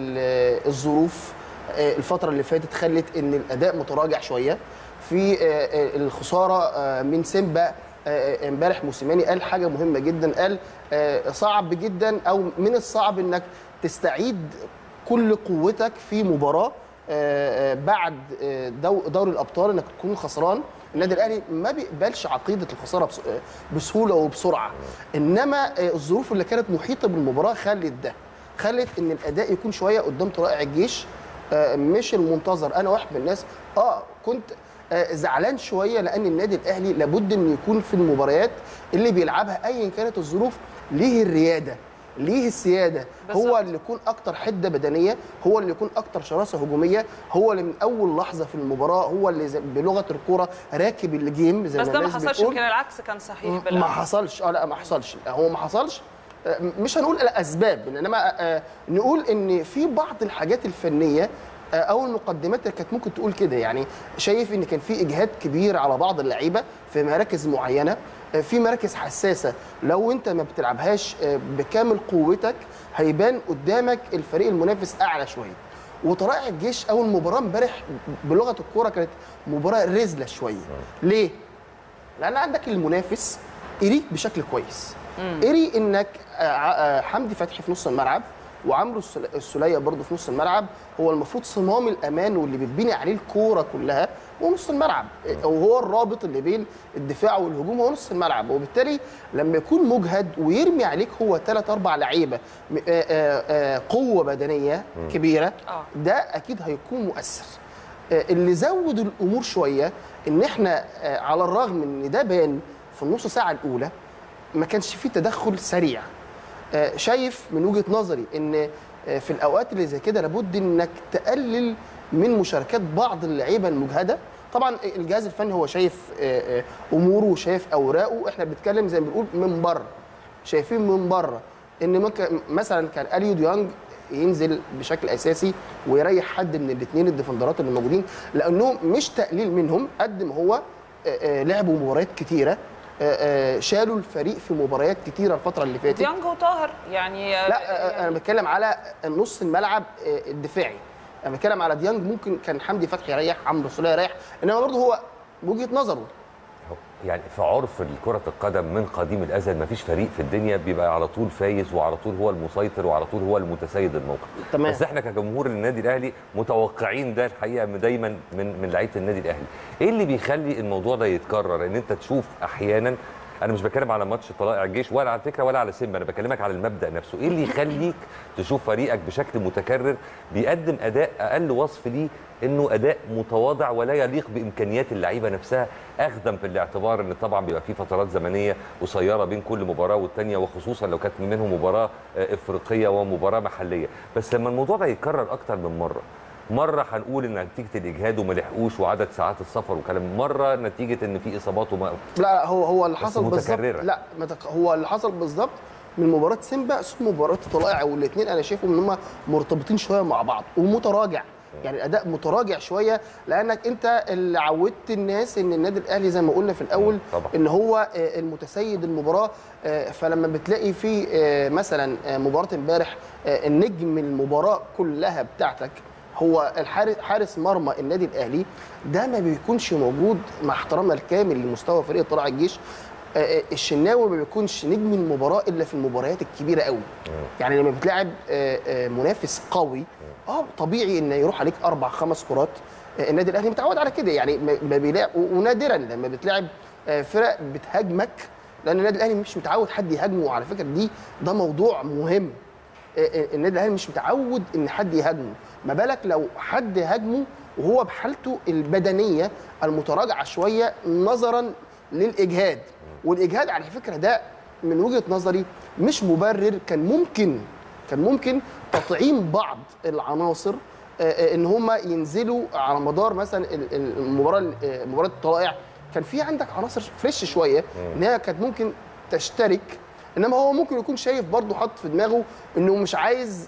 I: الظروف الفتره اللي فاتت خلت ان الاداء متراجع شويه. في الخساره من سيمبا امبارح موسيماني قال حاجه مهمه جدا، قال صعب جدا او من الصعب انك تستعيد كل قوتك في مباراه بعد دوري الابطال انك تكون خسران. النادي الاهلي ما بيقبلش عقيده الخساره بسهوله وبسرعه، انما الظروف اللي كانت محيطه بالمباراه خلت ان الاداء يكون شويه قدام طلائع الجيش مش المنتظر. انا واحد من الناس كنت زعلان شويه، لان النادي الاهلي لابد انه يكون في المباريات اللي بيلعبها ايا كانت الظروف ليه الرياده، ليه السياده، هو اللي يكون اكتر حده بدنيه، هو اللي يكون اكتر شراسه هجوميه، هو اللي من اول لحظه في المباراه هو اللي بلغه الكوره راكب الجيم زي ما الناس بتقول.
B: بس ده ما حصلش، يمكن العكس كان صحيح بالعكس.
I: ما حصلش. لا ما حصلش، هو ما حصلش. مش هنقول الاسباب، انما نقول ان في بعض الحاجات الفنيه او المقدمات اللي كانت ممكن تقول كده. يعني شايف ان كان في اجهاد كبير على بعض اللعيبه في مراكز معينه، في مراكز حساسه لو انت ما بتلعبهاش بكامل قوتك هيبان قدامك الفريق المنافس اعلى شويه. وطلائع الجيش اول مباراه امبارح بلغه الكوره كانت مباراه رزله شويه. ليه؟ لان عندك المنافس قريك بشكل كويس، قري انك حمدي فتحي في نص الملعب وعمرو السوليه برضه في نص الملعب هو المفروض صمام الامان واللي بتبني عليه الكوره كلها هو نص الملعب، وهو الرابط اللي بين الدفاع والهجوم هو نص الملعب. وبالتالي لما يكون مجهد ويرمي عليك هو 3 4 لعيبه قوه بدنيه كبيره، ده اكيد هيكون مؤثر. اللي زود الامور شويه ان احنا على الرغم ان ده بان في النص ساعه الاولى ما كانش فيه تدخل سريع. شايف من وجهه نظري ان في الاوقات اللي زي كده لابد انك تقلل من مشاركات بعض اللعيبه المجهده. طبعا الجهاز الفني هو شايف اموره وشايف اوراقه، احنا بنتكلم زي ما بنقول من بره، شايفين من بره ان مثلا كان اليو ديانج ينزل بشكل اساسي ويريح حد من الاثنين الديفندرات اللي موجودين، لانه مش تقليل منهم قد ما هو لعبوا مباريات كتيره، شالوا الفريق في مباريات كتيره الفتره اللي فاتت.
B: ديانج وطاهر يعني
I: لا انا بتكلم على نص الملعب الدفاعي، انا بتكلم على ديانج ممكن كان حمدي فتحي يريح، عمرو السوليه يريح، انما برضه هو وجهه نظره.
A: يعني في عرف كرة القدم من قديم الازل ما فيش فريق في الدنيا بيبقى على طول فايز وعلى طول هو المسيطر وعلى طول هو المتسيد الموقف.
I: تمام.
A: بس احنا كجمهور النادي الاهلي متوقعين ده الحقيقه دايما من لعيبه النادي الاهلي. ايه اللي بيخلي الموضوع ده يتكرر؟ ان انت تشوف احيانا، انا مش بتكلم على ماتش طلائع الجيش ولا على فكره ولا على سيمبا، انا بكلمك على المبدا نفسه. ايه اللي يخليك تشوف فريقك بشكل متكرر بيقدم اداء اقل وصف ليه انه اداء متواضع ولا يليق بامكانيات اللعيبه نفسها، اخذا في الاعتبار ان طبعا بيبقى في فترات زمنيه قصيره بين كل مباراه والثانيه، وخصوصا لو كانت منهم مباراه افريقيه ومباراه محليه. بس لما الموضوع ده يتكرر اكتر من مره هنقول ان نتيجه الاجهاد وما لحقوش وعدد ساعات السفر وكلام، مره نتيجه ان في اصابات
I: لا هو اللي حصل بالظبط، لا هو اللي حصل بالظبط من مباراه سيمبا ثم مباراه طلائع، والاثنين انا شايفهم ان هم مرتبطين شويه مع بعض ومتراجع، يعني الاداء متراجع شويه، لانك انت اللي عودت الناس ان النادي الاهلي زي ما قلنا في الاول
A: طبعا
I: ان هو المتسيد المباراه. فلما بتلاقي في مثلا مباراه امبارح النجم المباراه كلها بتاعتك هو حارس مرمى النادي الاهلي، ده ما بيكونش موجود مع احترامنا الكامل لمستوى فريق طلائع الجيش. الشناوي ما بيكونش نجم المباراه الا في المباريات الكبيره قوي. يعني لما بتلاعب منافس قوي طبيعي ان يروح عليك 4 5 كرات. النادي الاهلي متعود على كده، يعني ما بيلاعب، ونادرا لما بتلاعب فرق بتهاجمك، لان النادي الاهلي مش متعود حد يهاجمه. وعلى فكره ده موضوع مهم، النادي الاهلي مش متعود ان حد يهاجمه، ما بالك لو حد هاجمه وهو بحالته البدنيه المتراجعه شويه نظرا للاجهاد. والاجهاد على فكره ده من وجهه نظري مش مبرر، كان ممكن تطعيم بعض العناصر ان هم ينزلوا على مدار مثلا مباراه الطلائع، كان في عندك عناصر فريش شويه ان هي كانت ممكن تشترك، انما هو ممكن يكون شايف برضه حاطط في دماغه انه مش عايز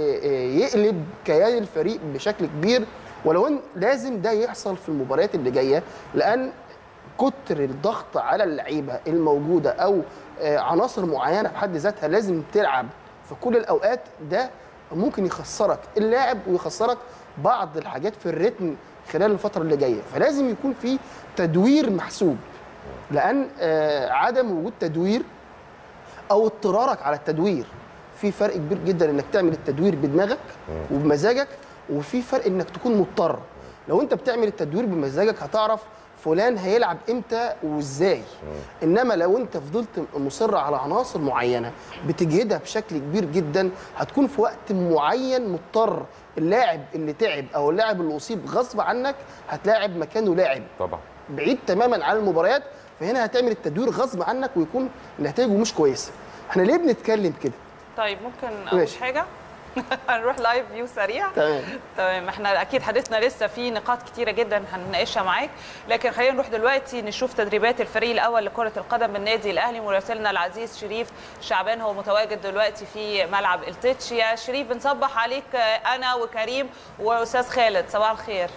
I: يقلب كيان الفريق بشكل كبير، ولو ان لازم ده يحصل في المباريات اللي جايه، لان كتر الضغط على اللعيبه الموجوده او عناصر معينه بحد ذاتها لازم تلعب في كل الاوقات، ده ممكن يخسرك اللاعب ويخسرك بعض الحاجات في الريتم خلال الفتره اللي جايه. فلازم يكون في تدوير محسوب، لان عدم وجود تدوير او اضطرارك على التدوير، في فرق كبير جدا انك تعمل التدوير بدماغك وبمزاجك، وفي فرق انك تكون مضطر. لو انت بتعمل التدوير بمزاجك هتعرف فلان هيلعب امتى وازاي، انما لو انت فضلت مصر على عناصر معينه بتجهدها بشكل كبير جدا، هتكون في وقت معين مضطر اللاعب اللي تعب او اللاعب اللي اصيب غصب عنك هتلاعب مكانه لاعب
A: طبعا
I: بعيد تماما عن المباريات، فهنا هتعمل التدوير غصب عنك ويكون نتائجه مش كويسه. احنا ليه بنتكلم كده؟
B: طيب ممكن اول حاجه هنروح لايف فيو سريع. تمام احنا اكيد حديثنا لسه في نقاط كتيره جدا هنناقشها معاك، لكن خلينا نروح دلوقتي نشوف تدريبات الفريق الاول لكره القدم بالنادي الاهلي. مراسلنا العزيز شريف شعبان هو متواجد دلوقتي في ملعب التتش. يا شريف بنصبح عليك انا وكريم واستاذ خالد، صباح الخير.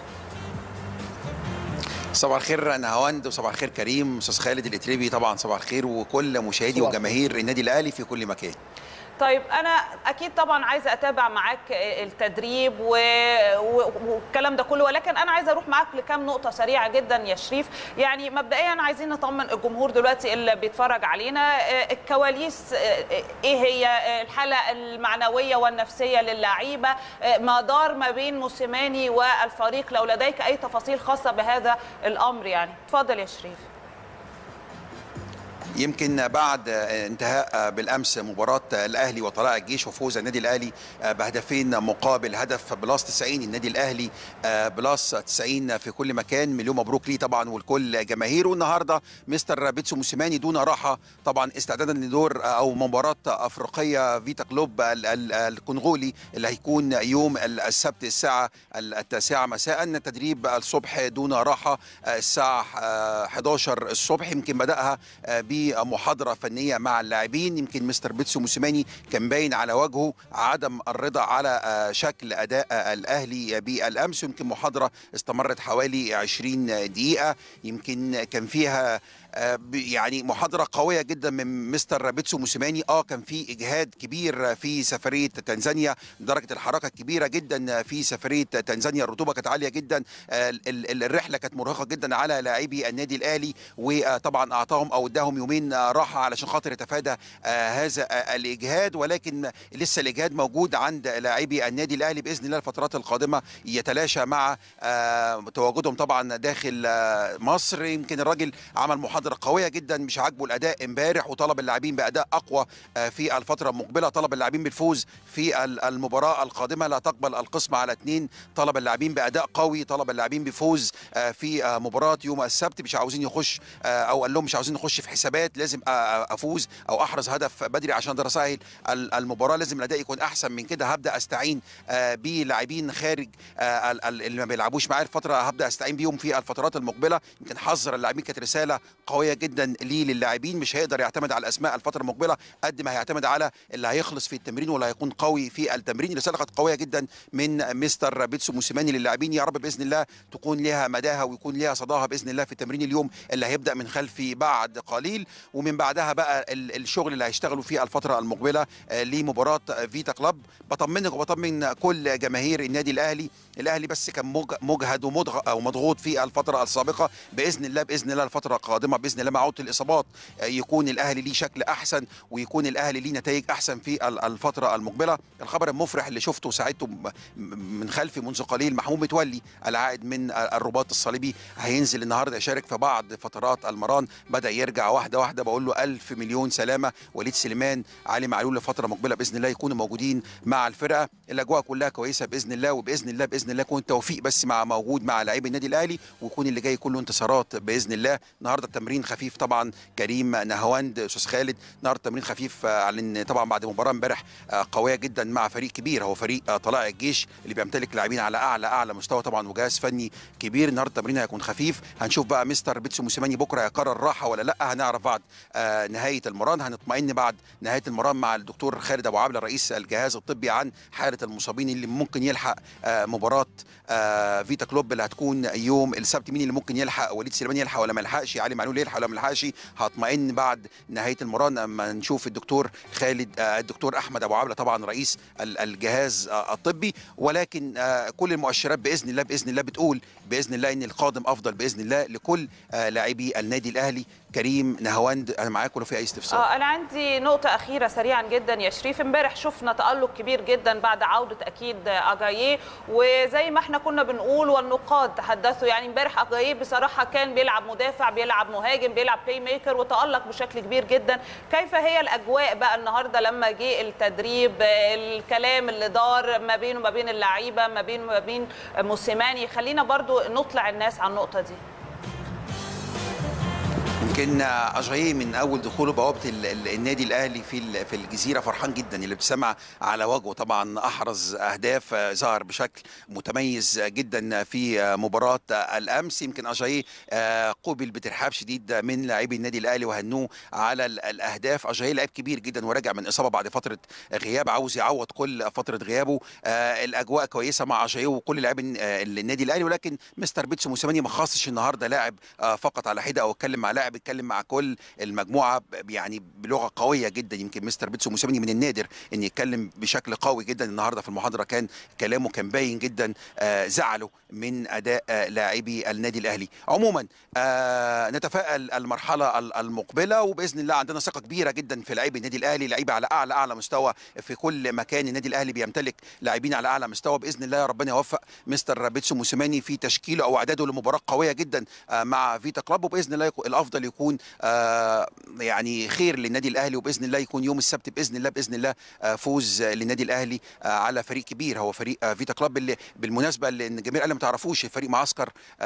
J: صباح الخير نهاوند وصباح الخير كريم، استاذ خالد الاتريبي طبعا صباح الخير، وكل مشاهدي وجماهير النادي الاهلي في كل مكان.
B: طيب انا اكيد طبعا عايزه اتابع معاك التدريب والكلام ده كله، ولكن انا عايزه اروح معاك لكام نقطه سريعه جدا يا شريف. يعني مبدئيا عايزين نطمن الجمهور دلوقتي اللي بيتفرج علينا، الكواليس ايه هي، الحاله المعنويه والنفسيه للاعيبه، ما دار ما بين موسيماني والفريق، لو لديك اي تفاصيل خاصه بهذا الامر يعني. اتفضل يا شريف.
J: يمكن بعد انتهاء بالامس مباراه الاهلي وطلائع الجيش وفوز النادي الاهلي بهدفين مقابل هدف بلس 90، النادي الاهلي بلس 90 في كل مكان. مليون مبروك ليه طبعا ولكل جماهيره. النهارده مستر بيتسو موسيماني دون راحه طبعا استعدادا لدور او مباراه افريقيه فيتا كلوب الكونغولي اللي هيكون يوم السبت الساعه 9 مساء. التدريب الصبح دون راحه الساعه 11 الصبح، يمكن بداها بمحاضره فنيه مع اللاعبين. يمكن مستر بيتسو موسيماني كان باين على وجهه عدم الرضا على شكل اداء الاهلي بالامس، يمكن محاضره استمرت حوالي 20 دقيقه، يمكن كان فيها يعني محاضره قويه جدا من مستر بيتسو موسيماني. كان في اجهاد كبير في سفريه تنزانيا، درجه الحراره كبيره جدا في سفريه تنزانيا، الرطوبه كانت عاليه جدا، الرحله كانت مرهقه جدا على لاعبي النادي الاهلي، وطبعا اعطاهم او اداهم يومين راحه علشان خاطر يتفادى هذا الاجهاد. ولكن لسه الاجهاد موجود عند لاعبي النادي الاهلي، باذن الله الفترات القادمه يتلاشى مع تواجدهم طبعا داخل مصر. يمكن الراجل عمل محاضره قويه جدا، مش عاجبه الاداء امبارح وطلب اللاعبين باداء اقوى في الفتره المقبله، طلب اللاعبين بالفوز في المباراه القادمه، لا تقبل القسم على 2، طلب اللاعبين باداء قوي، طلب اللاعبين بفوز في مباراه يوم السبت، مش عاوزين يخش او قال لهم مش عاوزين نخش في حسابات، لازم افوز او احرز هدف بدري عشان اقدر اسهل المباراه، لازم الاداء يكون احسن من كده. هبدا استعين بلاعبين خارج اللي ما بيلعبوش معايا الفتره، هبدا استعين بيهم في الفترات المقبله. يمكن حذر اللاعبين، كانت رساله قويه جدا ليه للاعبين، مش هيقدر يعتمد على الاسماء الفتره المقبله قد ما هيعتمد على اللي هيخلص في التمرين واللي هيكون قوي في التمرين. رساله كانت قويه جدا من مستر بيتسو موسيماني للاعبين، يا رب باذن الله تكون لها مداها ويكون لها صداها باذن الله في التمرين اليوم اللي هيبدا من خلفي بعد قليل، ومن بعدها بقى الشغل اللي هيشتغلوا فيه الفتره المقبله لمباراه فيتا كلوب. بطمنك وبطمن كل جماهير النادي الاهلي، الاهلي بس كان مجهد ومضغوط في الفتره السابقه، باذن الله الفتره القادمه باذن الله مع عوده الاصابات يكون الاهلي ليه شكل احسن ويكون الاهلي ليه نتائج احسن في الفتره المقبله. الخبر المفرح اللي شفته وساعدته من خلفي منذ قليل، محمود متولي العائد من الرباط الصليبي هينزل النهارده يشارك في بعض فترات المران، بدا يرجع واحده واحده، بقول له الف مليون سلامه. وليد سليمان، علي معلول لفتره مقبله باذن الله يكونوا موجودين مع الفرقه، الاجواء كلها كويسه باذن الله، وباذن الله يكون التوفيق بس موجود مع لاعبي النادي الاهلي، ويكون اللي جاي كله انتصارات باذن الله. النهارده التمرين خفيف طبعا، كريم نهواند استاذ خالد، النهارده التمرين خفيف على طبعا بعد مباراه امبارح قويه جدا مع فريق كبير، هو فريق طلائع الجيش اللي بيمتلك لاعبين على اعلى مستوى طبعا وجهاز فني كبير. النهارده التمرين هيكون خفيف، هنشوف بقى مستر بيتسو موسيماني بكره يقرر راحه ولا لا، هنعرف بعد نهايه المران، هنطمئن بعد نهايه المران مع الدكتور خالد ابو عبله رئيس الجهاز الطبي عن حاله المصابين اللي ممكن يلحق مباراه فيتا كلوب اللي هتكون يوم السبت، مين اللي ممكن يلحق، وليد سليمان يلحق ولا ما يلحقش، علي معلول يلحق ولا ما يلحقش. هطمئن بعد نهايه المران اما نشوف الدكتور خالد الدكتور احمد ابو عبله طبعا رئيس الجهاز الطبي. ولكن كل المؤشرات باذن الله بتقول باذن الله ان القادم افضل باذن الله لكل لاعبي النادي الاهلي. كريم نهواند، انا معاك ولا في اي استفسار؟
B: انا عندي نقطه اخيره سريعا جدا يا شريف. امبارح شفنا تالق كبير جدا بعد عوده اكيد اجاييه، وزي ما احنا كنا بنقول والنقاد تحدثوا، يعني امبارح اجاييه بصراحه كان بيلعب مدافع، بيلعب مهاجم، بيلعب بلاي ميكر، وتالق بشكل كبير جدا. كيف هي الاجواء بقى النهارده لما جه التدريب، الكلام اللي دار ما بينه وما بين اللعيبه، ما بينه وما بين موسيماني؟ خلينا برضو نطلع الناس على النقطه دي.
J: يمكن اجاييه من اول دخوله بوابه النادي الاهلي في الجزيره فرحان جدا، الابتسامه على وجهه، طبعا احرز اهداف، ظهر بشكل متميز جدا في مباراه الامس. يمكن اجاييه قوبل بترحاب شديد من لاعبي النادي الاهلي وهنوه على الاهداف. اجاييه لاعب كبير جدا وراجع من اصابه بعد فتره غياب، عاوز يعوض كل فتره غيابه. الاجواء كويسه مع اجاييه وكل لاعبي النادي الاهلي، ولكن مستر بيتسو موسيماني ما خصش النهارده لاعب فقط على حده او اتكلم مع لاعب، بنتكلم مع كل المجموعه يعني بلغه قويه جدا. يمكن مستر بيتسو موسيماني من النادر ان يتكلم بشكل قوي جدا. النهارده في المحاضره كان كلامه كان باين جدا زعله من اداء لاعبي النادي الاهلي. عموما نتفائل المرحله المقبله، وباذن الله عندنا ثقه كبيره جدا في لاعبي النادي الاهلي، لعيبه على اعلى مستوى في كل مكان. النادي الاهلي بيمتلك لاعبين على اعلى مستوى. باذن الله ربنا يوفق مستر بيتسو موسيماني في تشكيله او اعداده لمباراه قويه جدا مع فيتا كلوب، وباذن الله الافضل يكون يعني خير للنادي الاهلي، وباذن الله يكون يوم السبت باذن الله فوز للنادي الاهلي على فريق كبير هو فريق فيتا كلوب، اللي بالمناسبه اللي الجميع اللي ما تعرفوش فريق معسكر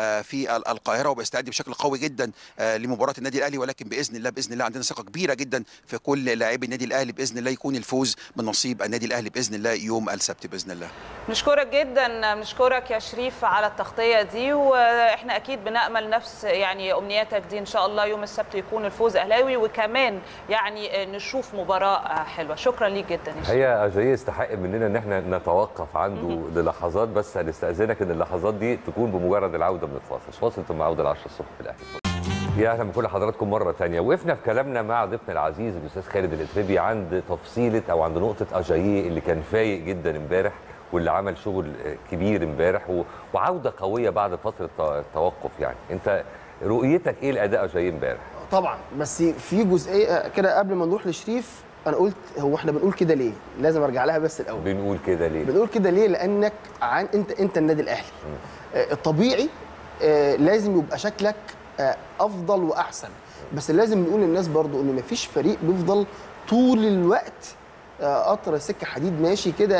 J: في القاهره وبيستعد بشكل قوي جدا لمباراه النادي الاهلي. ولكن باذن الله عندنا ثقه كبيره جدا في كل لاعبي النادي الاهلي. باذن الله يكون الفوز من نصيب النادي الاهلي باذن الله يوم السبت باذن الله.
B: نشكرك جدا، نشكرك يا شريف على التغطيه دي، واحنا اكيد بنامل نفس يعني امنياتك دي ان شاء الله يوم السبت يكون الفوز اهلاوي، وكمان يعني نشوف مباراه حلوه. شكرا ليك جدا يا شريف.
A: هي اجاي يستحق مننا ان احنا نتوقف عنده للحظات، بس هنستاذنك ان اللحظات دي تكون بمجرد العوده من الفاصل. فاصل ثم عوده ل 10 الصبح في الاهلي. يا اهلا بكل حضراتكم مره ثانيه. وقفنا في كلامنا مع ضيفنا العزيز الاستاذ خالد الاتربي عند تفصيله او عند نقطه اجاييه اللي كان فايق جدا امبارح، واللي عمل شغل كبير امبارح وعوده قويه بعد فتره توقف. يعني انت رؤيتك ايه لاداء اجاييه امبارح؟
I: طبعا بس في جزئيه كده قبل ما نروح لشريف، انا قلت هو احنا بنقول كده ليه؟ لازم ارجع لها بس الاول.
A: بنقول كده ليه؟
I: لانك انت النادي الاهلي. الطبيعي لازم يبقى شكلك افضل واحسن، بس لازم نقول للناس برضو ان مفيش فريق بيفضل طول الوقت قطر سكه حديد ماشي كده.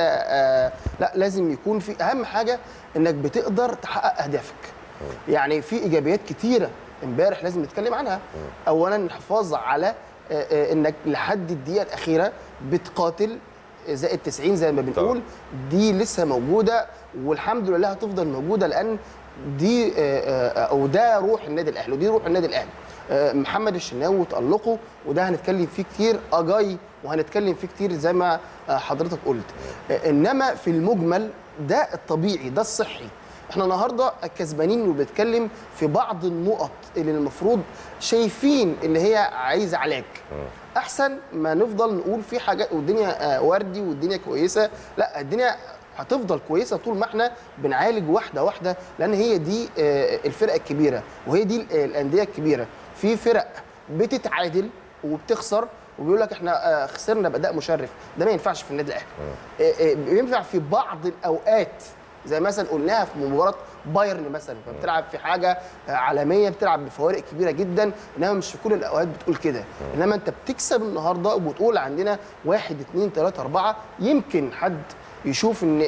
I: لا، لازم يكون في اهم حاجه انك بتقدر تحقق اهدافك. يعني في ايجابيات كتيره امبارح لازم نتكلم عنها. اولا الحفاظ على انك لحد الدقيقه الاخيره بتقاتل زائد 90 زي ما بنقول، دي لسه موجوده والحمد لله هتفضل موجوده، لان دي او ده روح النادي الاهلي ودي روح النادي الاهلي. محمد الشناوي وتألقه وده هنتكلم فيه كتير، اجاي وهنتكلم فيه كتير زي ما حضرتك قلت. انما في المجمل ده الطبيعي، ده الصحي. احنا النهارده كسبانين وبنتكلم في بعض النقط اللي المفروض شايفين اللي هي عايزه علاج. احسن ما نفضل نقول في حاجات والدنيا وردي والدنيا كويسه. لا، الدنيا هتفضل كويسه طول ما احنا بنعالج واحده واحده، لان هي دي الفرق الكبيره وهي دي الانديه الكبيره. في فرق بتتعادل وبتخسر وبيقول لك احنا خسرنا باداء مشرف، ده ما ينفعش في النادي الاهلي. بينفع في بعض الاوقات زي مثلا قلناها في مباراه بايرن مثلا، فبتلعب في حاجه عالميه، بتلعب بفوارق كبيره جدا، انما مش في كل الاوقات بتقول كده. انما انت بتكسب النهارده وبتقول عندنا 1 2 3 4. يمكن حد يشوف ان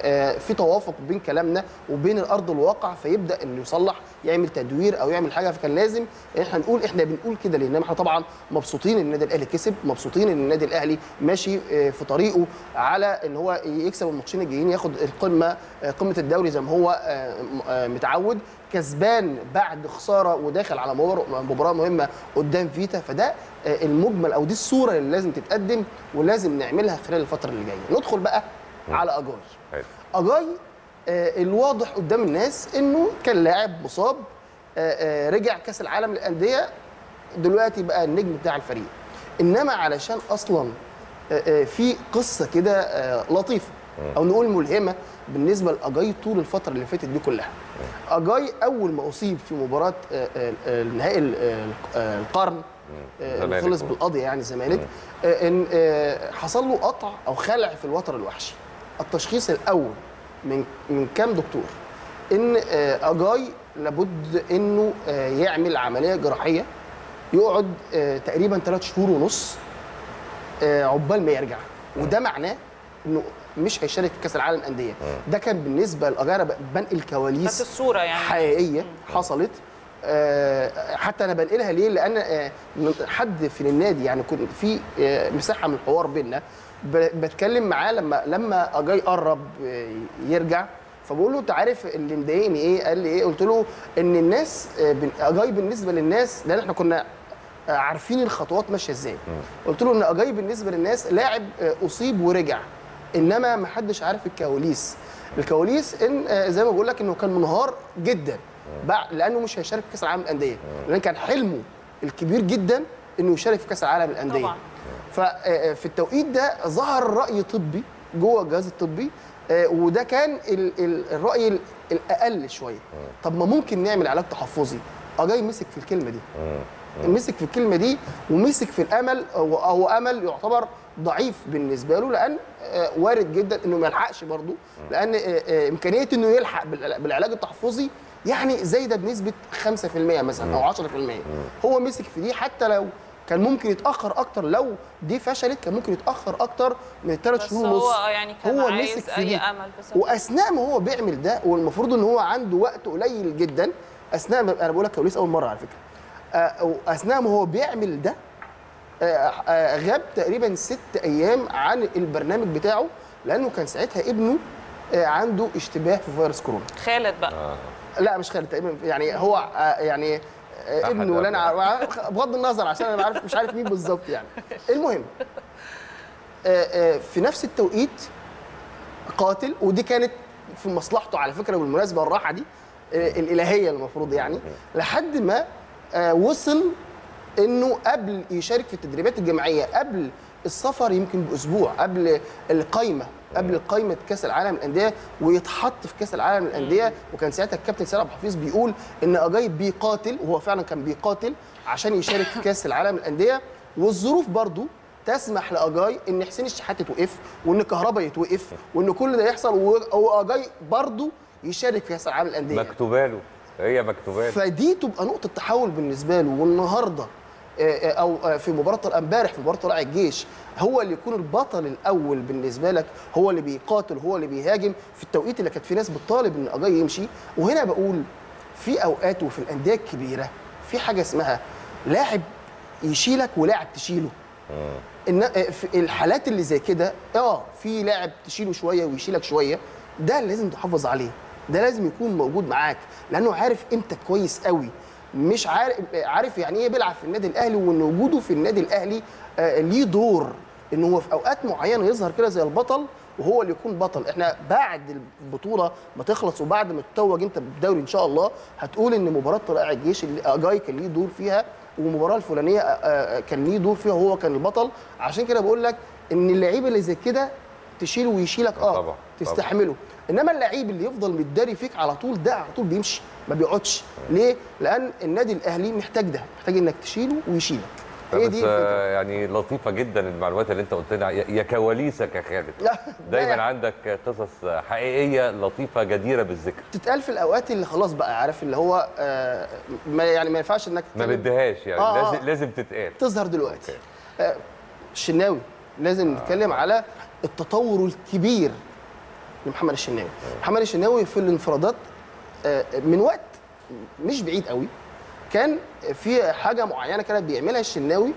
I: في توافق بين كلامنا وبين الارض الواقع، فيبدا انه يصلح، يعمل تدوير او يعمل حاجه. فكان لازم احنا نقول احنا بنقول كده ليه؟ انما احنا طبعا مبسوطين ان النادي الاهلي كسب، مبسوطين ان النادي الاهلي ماشي في طريقه على ان هو يكسب الماتشين الجايين، ياخد قمه الدوري زي ما هو متعود، كسبان بعد خساره وداخل على مباراه مهمه قدام فيتا. فده المجمل او دي الصوره اللي لازم تتقدم ولازم نعملها خلال الفتره اللي جايه. ندخل بقى على اجاي. اجاي الواضح قدام الناس انه كان لاعب مصاب، رجع كاس العالم للانديه، دلوقتي بقى النجم بتاع الفريق. انما علشان اصلا في قصه كده لطيفه او نقول ملهمه بالنسبه لاجاي طول الفتره اللي فاتت دي كلها. اجاي اول ما اصيب في مباراه نهائي القرن اللي خلص بالقضيه يعني الزمالك، ان حصل له قطع او خلع في الوتر الوحشي. التشخيص الاول من كام دكتور ان اجاي لابد انه يعمل عمليه جراحيه، يقعد تقريبا 3 شهور ونص عقبال ما يرجع، وده معناه انه مش هيشارك في كاس العالم للانديه. ده كان بالنسبه لاجاي، انا بنقل كواليس
B: الصوره يعني
I: حقيقيه حصلت. حتى انا بنقلها ليه؟ لان حد في النادي يعني كنت في مساحه من الحوار بيننا، بتكلم معاه لما اجاي قرب يرجع، فبقول له انت عارف اللي مضايقني ايه؟ قال لي ايه؟ قلت له ان الناس اجاي بالنسبه للناس، لان احنا كنا عارفين الخطوات ماشيه ازاي. قلت له ان اجاي بالنسبه للناس لاعب اصيب ورجع، انما ما حدش عارف الكواليس ان زي ما بقول لك انه كان منهار جدا لانه مش هيشارك في كاس العالم للانديه، لان كان حلمه الكبير جدا انه يشارك في كاس العالم للانديه.
B: طبعا.
I: ففي التوقيت ده ظهر راي طبي جوه الجهاز الطبي، وده كان الراي الاقل شويه. طب ما ممكن نعمل علاج تحفظي. جاي مسك في الكلمه دي، مسك في الكلمه دي ومسك في الامل، او امل يعتبر ضعيف بالنسبه له، لان وارد جدا انه ما يلحقش برضه، لان امكانيه انه يلحق بالعلاج التحفظي يعني زايده بنسبه 5% مثلا او 10%. هو مسك في دي، حتى لو كان ممكن يتاخر اكتر، لو دي فشلت كان ممكن يتاخر اكتر من 3 شهور ونص.
B: هو يعني كان
I: هو
B: عايز
I: مسك في
B: اي
I: دي.
B: امل بس.
I: واثناء ما هو بيعمل ده، والمفروض ان هو عنده وقت قليل جدا، اثناء ما انا بقول لك كواليس اول مره على فكره، اثناء ما هو بيعمل ده غاب تقريبا 6 ايام عن البرنامج بتاعه، لانه كان ساعتها ابنه عنده اشتباه في فيروس كورونا.
B: خالد بقى
I: لا مش خالد تقريبا، يعني هو يعني ابنه، ولا انا بغض النظر عشان انا مش عارف مين بالظبط يعني. المهم في نفس التوقيت قاتل، ودي كانت في مصلحته على فكره بالمناسبه، الراحه دي الالهيه المفروض يعني، لحد ما وصل انه قبل يشارك في التدريبات الجماعيه قبل السفر يمكن باسبوع، قبل القايمه، قبل قائمه كاس العالم للانديه، ويتحط في كاس العالم للانديه. وكان ساعتها الكابتن سيد عبد الحفيظ بيقول ان اجاي بيقاتل، وهو فعلا كان بيقاتل عشان يشارك في كاس العالم للانديه، والظروف برضو تسمح لاجاي ان حسين الشحات يتوقف، وان كهربا يتوقف، وان كل ده يحصل، واجاي برضو يشارك في كاس العالم للانديه.
A: مكتوبه له، هي مكتوبه له.
I: فدي تبقى نقطه تحول بالنسبه له. والنهارده او في امبارح في مباراه طلائع الجيش، هو اللي يكون البطل الاول بالنسبه لك، هو اللي بيقاتل، هو اللي بيهاجم في التوقيت اللي كانت في ناس بتطالب ان اجاي يمشي. وهنا بقول في اوقات وفي الانديه الكبيره في حاجه اسمها لاعب يشيلك ولاعب تشيله. ان في الحالات اللي زي كده في لاعب تشيله شويه ويشيلك شويه، ده اللي لازم تحافظ عليه، ده لازم يكون موجود معاك، لانه عارف قيمتك كويس قوي، مش عارف يعني ايه بيلعب في النادي الاهلي، وان وجوده في النادي الاهلي ليه دور، ان هو في اوقات معينه يظهر كده زي البطل، وهو اللي يكون بطل. احنا بعد البطوله ما تخلص وبعد ما تتوج انت بالدوري ان شاء الله، هتقول ان مباراه طلائع الجيش اللي اجاي كان ليه دور فيها، والمباراه الفلانيه كان ليه دور فيها وهو كان البطل. عشان كده بقول لك ان اللعيبه اللي زي كده تشيله ويشيلك
A: طبعا
I: تستحمله. انما اللعيب اللي يفضل متداري فيك على طول، ده على طول بيمشي ما بيقعدش. ليه؟ لان النادي الاهلي محتاج ده، محتاج انك تشيله ويشيلك. هي دي
A: يعني لطيفه جدا المعلومات اللي انت قلت لنا، يا كواليسك يا خالد. دايما عندك قصص حقيقيه لطيفه جديره بالذكر،
I: تتقال في الاوقات اللي خلاص بقى عارف اللي هو ما ينفعش انك
A: ما بديهاش يعني لازم تتقال،
I: تظهر دلوقتي. الشناوي لازم نتكلم على التطور الكبير لمحمد الشناوي. محمد الشناوي في الانفرادات من وقت مش بعيد قوي كان في حاجه معينه كانت بيعملها الشناوي،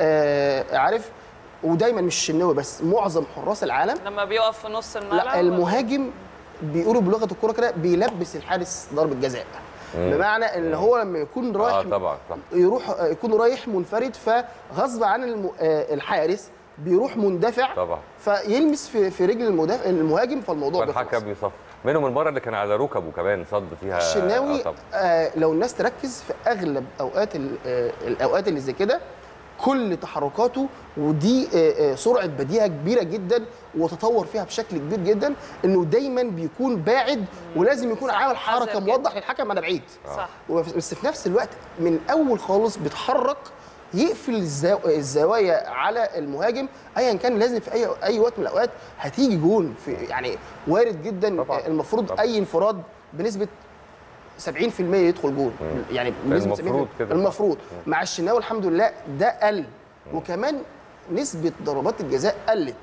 I: عارف، ودايما مش الشناوي بس، معظم حراس العالم
B: لما بيقف في نص الملعب،
I: لا المهاجم بيقولوا بلغه الكوره كده بيلبس الحارس ضربه جزاء، بمعنى ان هو لما يكون رايح
A: طبعا
I: يكون رايح منفرد، فغصب عن الحارس بيروح مندفع
A: طبعا،
I: فيلمس في رجل المهاجم، فالموضوع بيخلص.
A: فالحكم يصفر منهم المره اللي كان على ركبه كمان صد فيها
I: الشناوي. لو الناس تركز في اغلب الاوقات اللي زي كده، كل تحركاته، ودي سرعه بديهه كبيره جدا وتطور فيها بشكل كبير جدا، انه دايما بيكون باعد ولازم يكون عامل حركه موضح للحكم انا بعيد.
B: صح.
I: بس في نفس الوقت من الاول خالص بيتحرك يقفل الزوايا على المهاجم ايا كان، لازم في اي وقت من الاوقات هتيجي جون، في يعني وارد جدا طبعا. المفروض طبعا. اي انفراد بنسبه 70% يدخل جون، يعني بنسبه 70% المفروض. مع الشناوي الحمد لله ده قل، وكمان نسبه ضربات الجزاء قلت،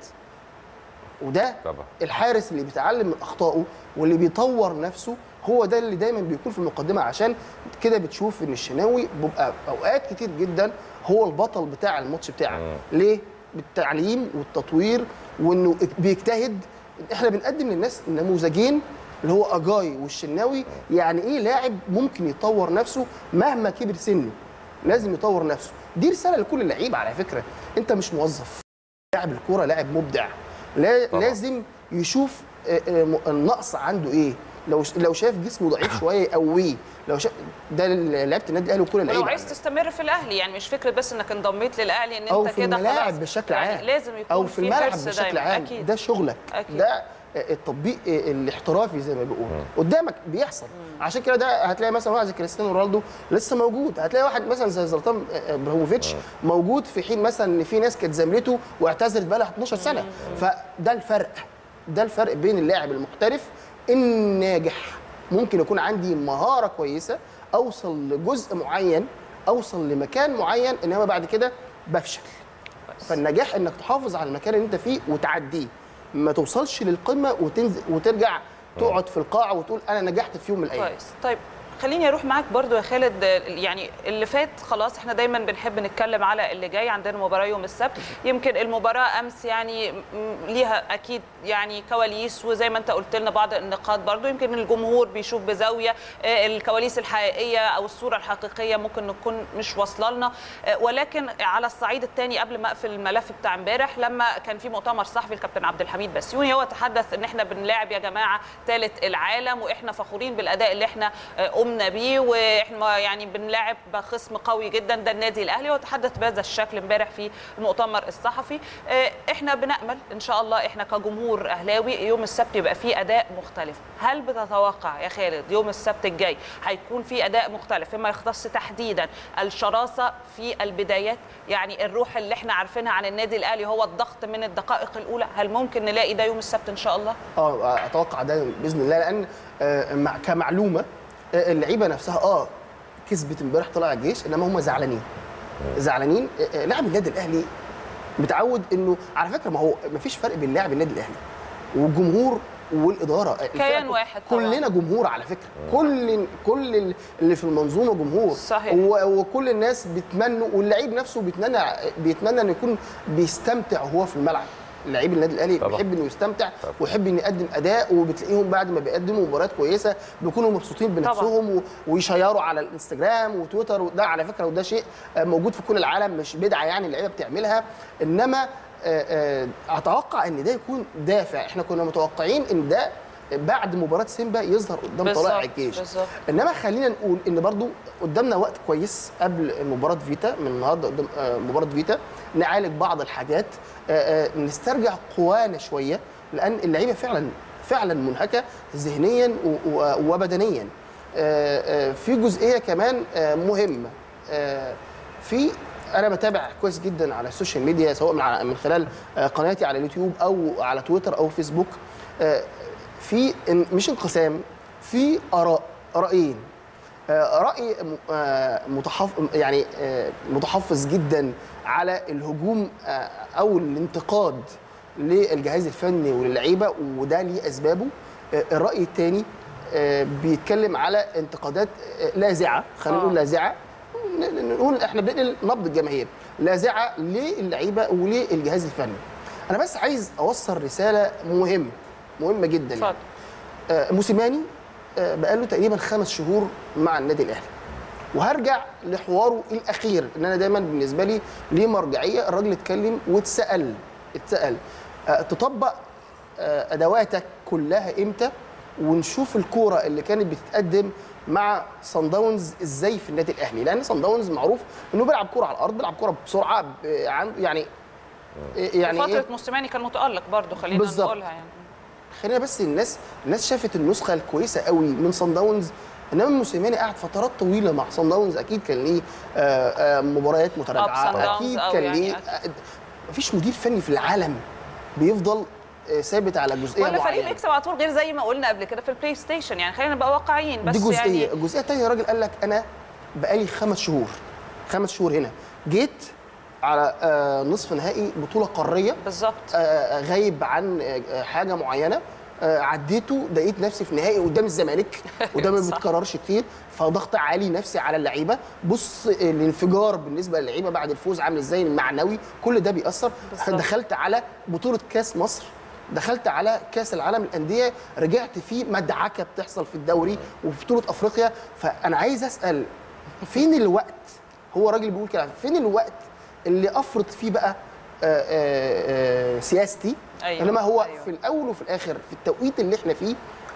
I: وده طبعا. الحارس اللي بيتعلم من اخطائه واللي بيطور نفسه هو ده اللي دايما بيكون في المقدمه. عشان كده بتشوف ان الشناوي بيبقى اوقات كتير جدا هو البطل بتاع الماتش بتاعك. ليه؟ بالتعليم والتطوير، وانه بيجتهد. احنا بنقدم للناس نموذجين اللي هو اجاي والشناوي، يعني ايه لاعب ممكن يطور نفسه مهما كبر سنه، لازم يطور نفسه. دي رساله لكل اللعيبه على فكره، انت مش موظف، لاعب الكوره لاعب مبدع، لازم يشوف النقص عنده ايه، لو شايف جسمه ضعيف شويه يقويه، لو شاف ده لعيبه النادي الاهلي وكل اللعيبه.
B: ولو عايز تستمر في الاهلي، يعني مش فكره بس انك انضميت للاهلي ان
I: أو
B: انت
I: في
B: كده خلاص،
I: الملاعب بشكل عام،
B: يعني لازم يكون
I: او في الملعب بشكل عام.
B: أكيد.
I: ده شغلك،
B: أكيد.
I: ده التطبيق الاحترافي زي ما بيقولوا قدامك بيحصل. عشان كده ده هتلاقي مثلا واحد زي كريستيانو رونالدو لسه موجود، هتلاقي واحد مثلا زي زلاتان ابراهيموفيتش موجود، في حين مثلا ان في ناس كانت زميلته واعتزلت بقى لها 12 سنه. فده الفرق، ده الفرق بين اللاعب المحترف الناجح. ممكن يكون عندي مهاره كويسه، اوصل لجزء معين، اوصل لمكان معين، انما بعد كده بفشل. فالنجاح انك تحافظ على المكان اللي انت فيه وتعديه، ما توصلش للقمه وتنزل وترجع تقعد في القاعه وتقول انا نجحت في يوم من الايام.
B: كويس. طيب خليني اروح معاك برضو يا خالد، يعني اللي فات خلاص احنا دايما بنحب نتكلم على اللي جاي. عندنا مباراه يوم السبت، يمكن المباراه امس يعني ليها اكيد يعني كواليس، وزي ما انت قلت لنا بعض النقاط برضو يمكن الجمهور بيشوف بزاويه، الكواليس الحقيقيه او الصوره الحقيقيه ممكن نكون مش واصله لنا. ولكن على الصعيد الثاني، قبل ما اقفل الملف بتاع امبارح، لما كان في مؤتمر صحفي الكابتن عبد الحميد بسيوني، هو تحدث ان احنا بنلاعب يا جماعه ثالث العالم، واحنا فخورين بالاداء اللي احنا قمنا بيه، واحنا يعني بنلاعب خصم قوي جدا، ده النادي الاهلي. وتحدث بهذا الشكل امبارح في المؤتمر الصحفي. احنا بنامل ان شاء الله احنا كجمهور اهلاوي يوم السبت يبقى فيه اداء مختلف. هل بتتوقع يا خالد يوم السبت الجاي هيكون فيه اداء مختلف فيما يختص تحديدا الشراسه في البدايات؟ يعني الروح اللي احنا عارفينها عن النادي الاهلي هو الضغط من الدقائق الاولى، هل ممكن نلاقي ده يوم السبت ان شاء الله؟
I: اتوقع ده باذن الله، لان كمعلومه اللعيبه نفسها كسبت امبارح طلع الجيش، انما هم زعلانين. لاعب النادي الاهلي متعود انه، على فكره ما هو ما فيش فرق بين لاعب النادي الاهلي والجمهور والاداره،
B: كيان واحد طبعا.
I: كلنا جمهور على فكره، كل اللي في المنظومه جمهور
B: صحيح.
I: وكل الناس بتمنوا، واللعيب نفسه بيتمنى انه يكون بيستمتع وهو في الملعب. لعيب النادي الاهلي بيحب انه يستمتع ويحب انه يقدم اداء، وبتلاقيهم بعد ما بيقدموا مباريات كويسه بيكونوا مبسوطين بنفسهم ويشيروا على الانستجرام وتويتر. وده على فكره وده شيء موجود في كل العالم، مش بدعه يعني اللعيبه بتعملها. انما اتوقع ان ده يكون دافع. احنا كنا متوقعين ان ده بعد مباراه سيمبا يظهر قدام طلائع الجيش، انما خلينا نقول ان برضو قدامنا وقت كويس قبل مباراه فيتا، من النهارده قدام مباراه فيتا نعالج بعض الحاجات، نسترجع قوانا شويه، لان اللعيبه فعلا منهكه ذهنيا وبدنيا. في جزئيه كمان مهمه، انا بتابع كويس جدا على السوشيال ميديا، سواء من خلال قناتي على اليوتيوب او على تويتر او فيسبوك، في مش انقسام، في رايين. راي متحفظ جدا على الهجوم او الانتقاد للجهاز الفني وللعيبه، وده ليه اسبابه. الراي الثاني بيتكلم على انتقادات لاذعه، خلينا نقول لاذعه، نقول احنا بننقل نبض الجماهير، لاذعه للعيبه وللجهاز الفني. انا بس عايز اوصل رساله مهمه جدا.
B: اتفضل.
I: موسيماني بقاله تقريبا 5 شهور مع النادي الاهلي، وهرجع لحواره الاخير، ان انا دايما بالنسبه لي ليه مرجعيه. الراجل اتكلم واتسال تطبق ادواتك كلها امتى، ونشوف الكوره اللي كانت بتتقدم مع صن داونز ازاي في النادي الاهلي، لان صن داونز معروف انه بيلعب كوره على الارض، بيلعب كوره بسرعه، عنده يعني
B: فتره موسيماني كان متالق برضه، خلينا نقولها يعني.
I: خلينا بس الناس شافت النسخه الكويسه قوي من صن داونز، انما موسيماني قعد فترات طويله مع صن داونز، اكيد كان ليه مباريات متراجعه، اكيد كان ليه. مفيش مدير فني في العالم بيفضل ثابت على جزئيه معينه،
B: ولا فريق بيكسب على طول، غير زي ما قلنا قبل كده في البلاي ستيشن. يعني خلينا نبقى واقعيين بس.
I: دي جزئيه
B: يعني
I: الجزئيه الثانيه، الراجل قال لك انا بقالي 5 شهور هنا، جيت على نصف نهائي بطوله قاريه
B: بالظبط،
I: غايب عن حاجه معينه، عديته، لقيت نفسي في نهائي قدام الزمالك، وده ما بيتكررش كتير، فضغط عالي نفسي على اللعيبه. بص الانفجار بالنسبه للعيبه بعد الفوز عامل ازاي، المعنوي، كل ده بيأثر. دخلت على بطوله كاس مصر، دخلت على كاس العالم للانديه، رجعت في مدعكه بتحصل في الدوري وفي بطوله افريقيا. فانا عايز اسال فين الوقت؟ هو راجل بيقول كده، فين الوقت اللي افرض فيه بقى سياستي؟
B: أيوة.
I: انما هو في الاول وفي الاخر في التوقيت اللي احنا فيه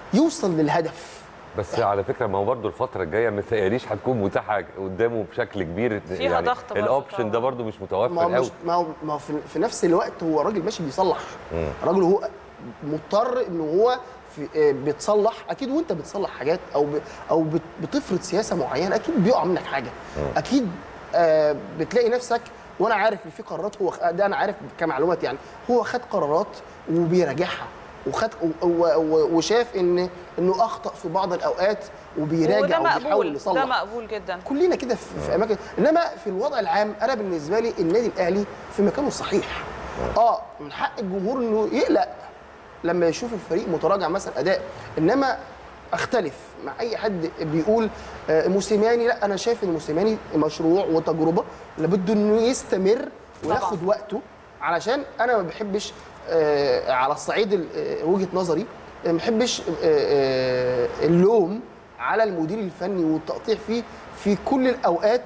I: يوصل للهدف.
A: بس على فكره ما هو برضه الفتره الجايه ما تقاليش هتكون متاحه قدامه بشكل كبير،
B: فيها
A: يعني
B: ضغط برضه
A: الاوبشن ده برضه مش متوفر قوي.
I: ما هو في نفس الوقت هو راجل ماشي بيصلح. راجل هو مضطر ان هو بتصلح اكيد، وانت بتصلح حاجات او بتفرض سياسه معينه اكيد بيقع منك حاجه. اكيد بتلاقي نفسك، وانا عارف ان في قرارات هو ده انا عارف كمعلومات، يعني هو خد قرارات وبيراجعها وخد وشاف انه اخطا في بعض الاوقات وبيراجع وبيحاول يصلح.
B: ده مقبول جدا.
I: كلنا كده في اماكن، انما في الوضع العام انا بالنسبه لي النادي الاهلي في مكانه الصحيح. من حق الجمهور انه يقلق لما يشوف الفريق متراجع مثلا اداء، انما اختلف مع اي حد بيقول موسيماني. لا، انا شايف ان موسيماني مشروع وتجربه لابد انه يستمر وياخد وقته، علشان انا ما بحبش على الصعيد وجهه نظري ما بحبش اللوم على المدير الفني والتقطيع فيه في كل الاوقات،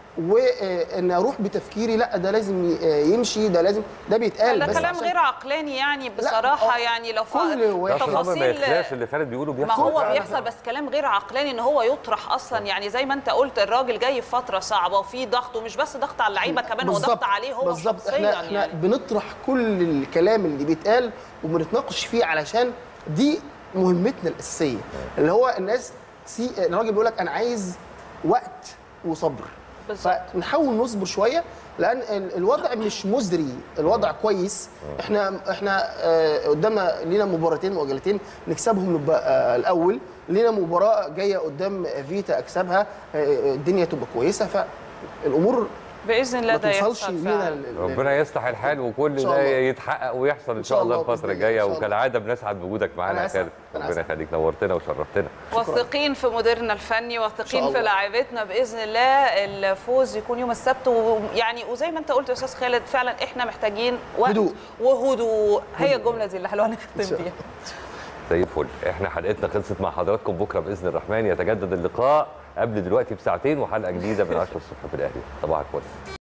I: وان اروح بتفكيري لا ده لازم يمشي، ده لازم، ده بيتقال.
B: ده كلام غير عقلاني يعني بصراحه. يعني لو
A: تفاصيل اللي خالد بيقوله بيحصل،
B: ما هو بيحصل، بس كلام غير عقلاني ان هو يطرح اصلا. يعني زي ما انت قلت الراجل جاي في فتره صعبه وفي ضغط، ومش بس ضغط على اللعيبه كمان، هو ضغط عليه هو شخصيا.
I: احنا يعني بنطرح كل الكلام اللي بيتقال وبنتناقش فيه، علشان دي مهمتنا الاساسيه، اللي هو الناس الراجل بيقول لك انا عايز وقت وصبر، فنحاول نصبر شويه لان الوضع مش مزري، الوضع كويس. احنا قدامنا لينا مباراتين مؤجلتين نكسبهم نبقى الاول، لينا مباراه جايه قدام فيتا اكسبها الدنيا تبقى كويسه، فالامور
B: باذن الله ده يحصل.
A: ربنا يصلح الحال وكل ده يتحقق ويحصل ان شاء الله الفتره الجايه، وكالعاده بنسعد بوجودك معانا يا خالد. ربنا يخليك، نورتنا وشرفتنا.
B: واثقين في مديرنا الفني، واثقين في لاعيبتنا باذن الله الفوز يكون يوم السبت. ويعني وزي ما انت قلت يا استاذ خالد، فعلا احنا محتاجين وقت وهدوء. هي الجمله دي اللي حلوه نختم بيها.
A: زي الفل. احنا حلقتنا خلصت مع حضراتكم. بكره باذن الرحمن يتجدد اللقاء قبل دلوقتي بساعتين، وحلقه جديده من 10 الصبح في الاهلي. صباح الفل.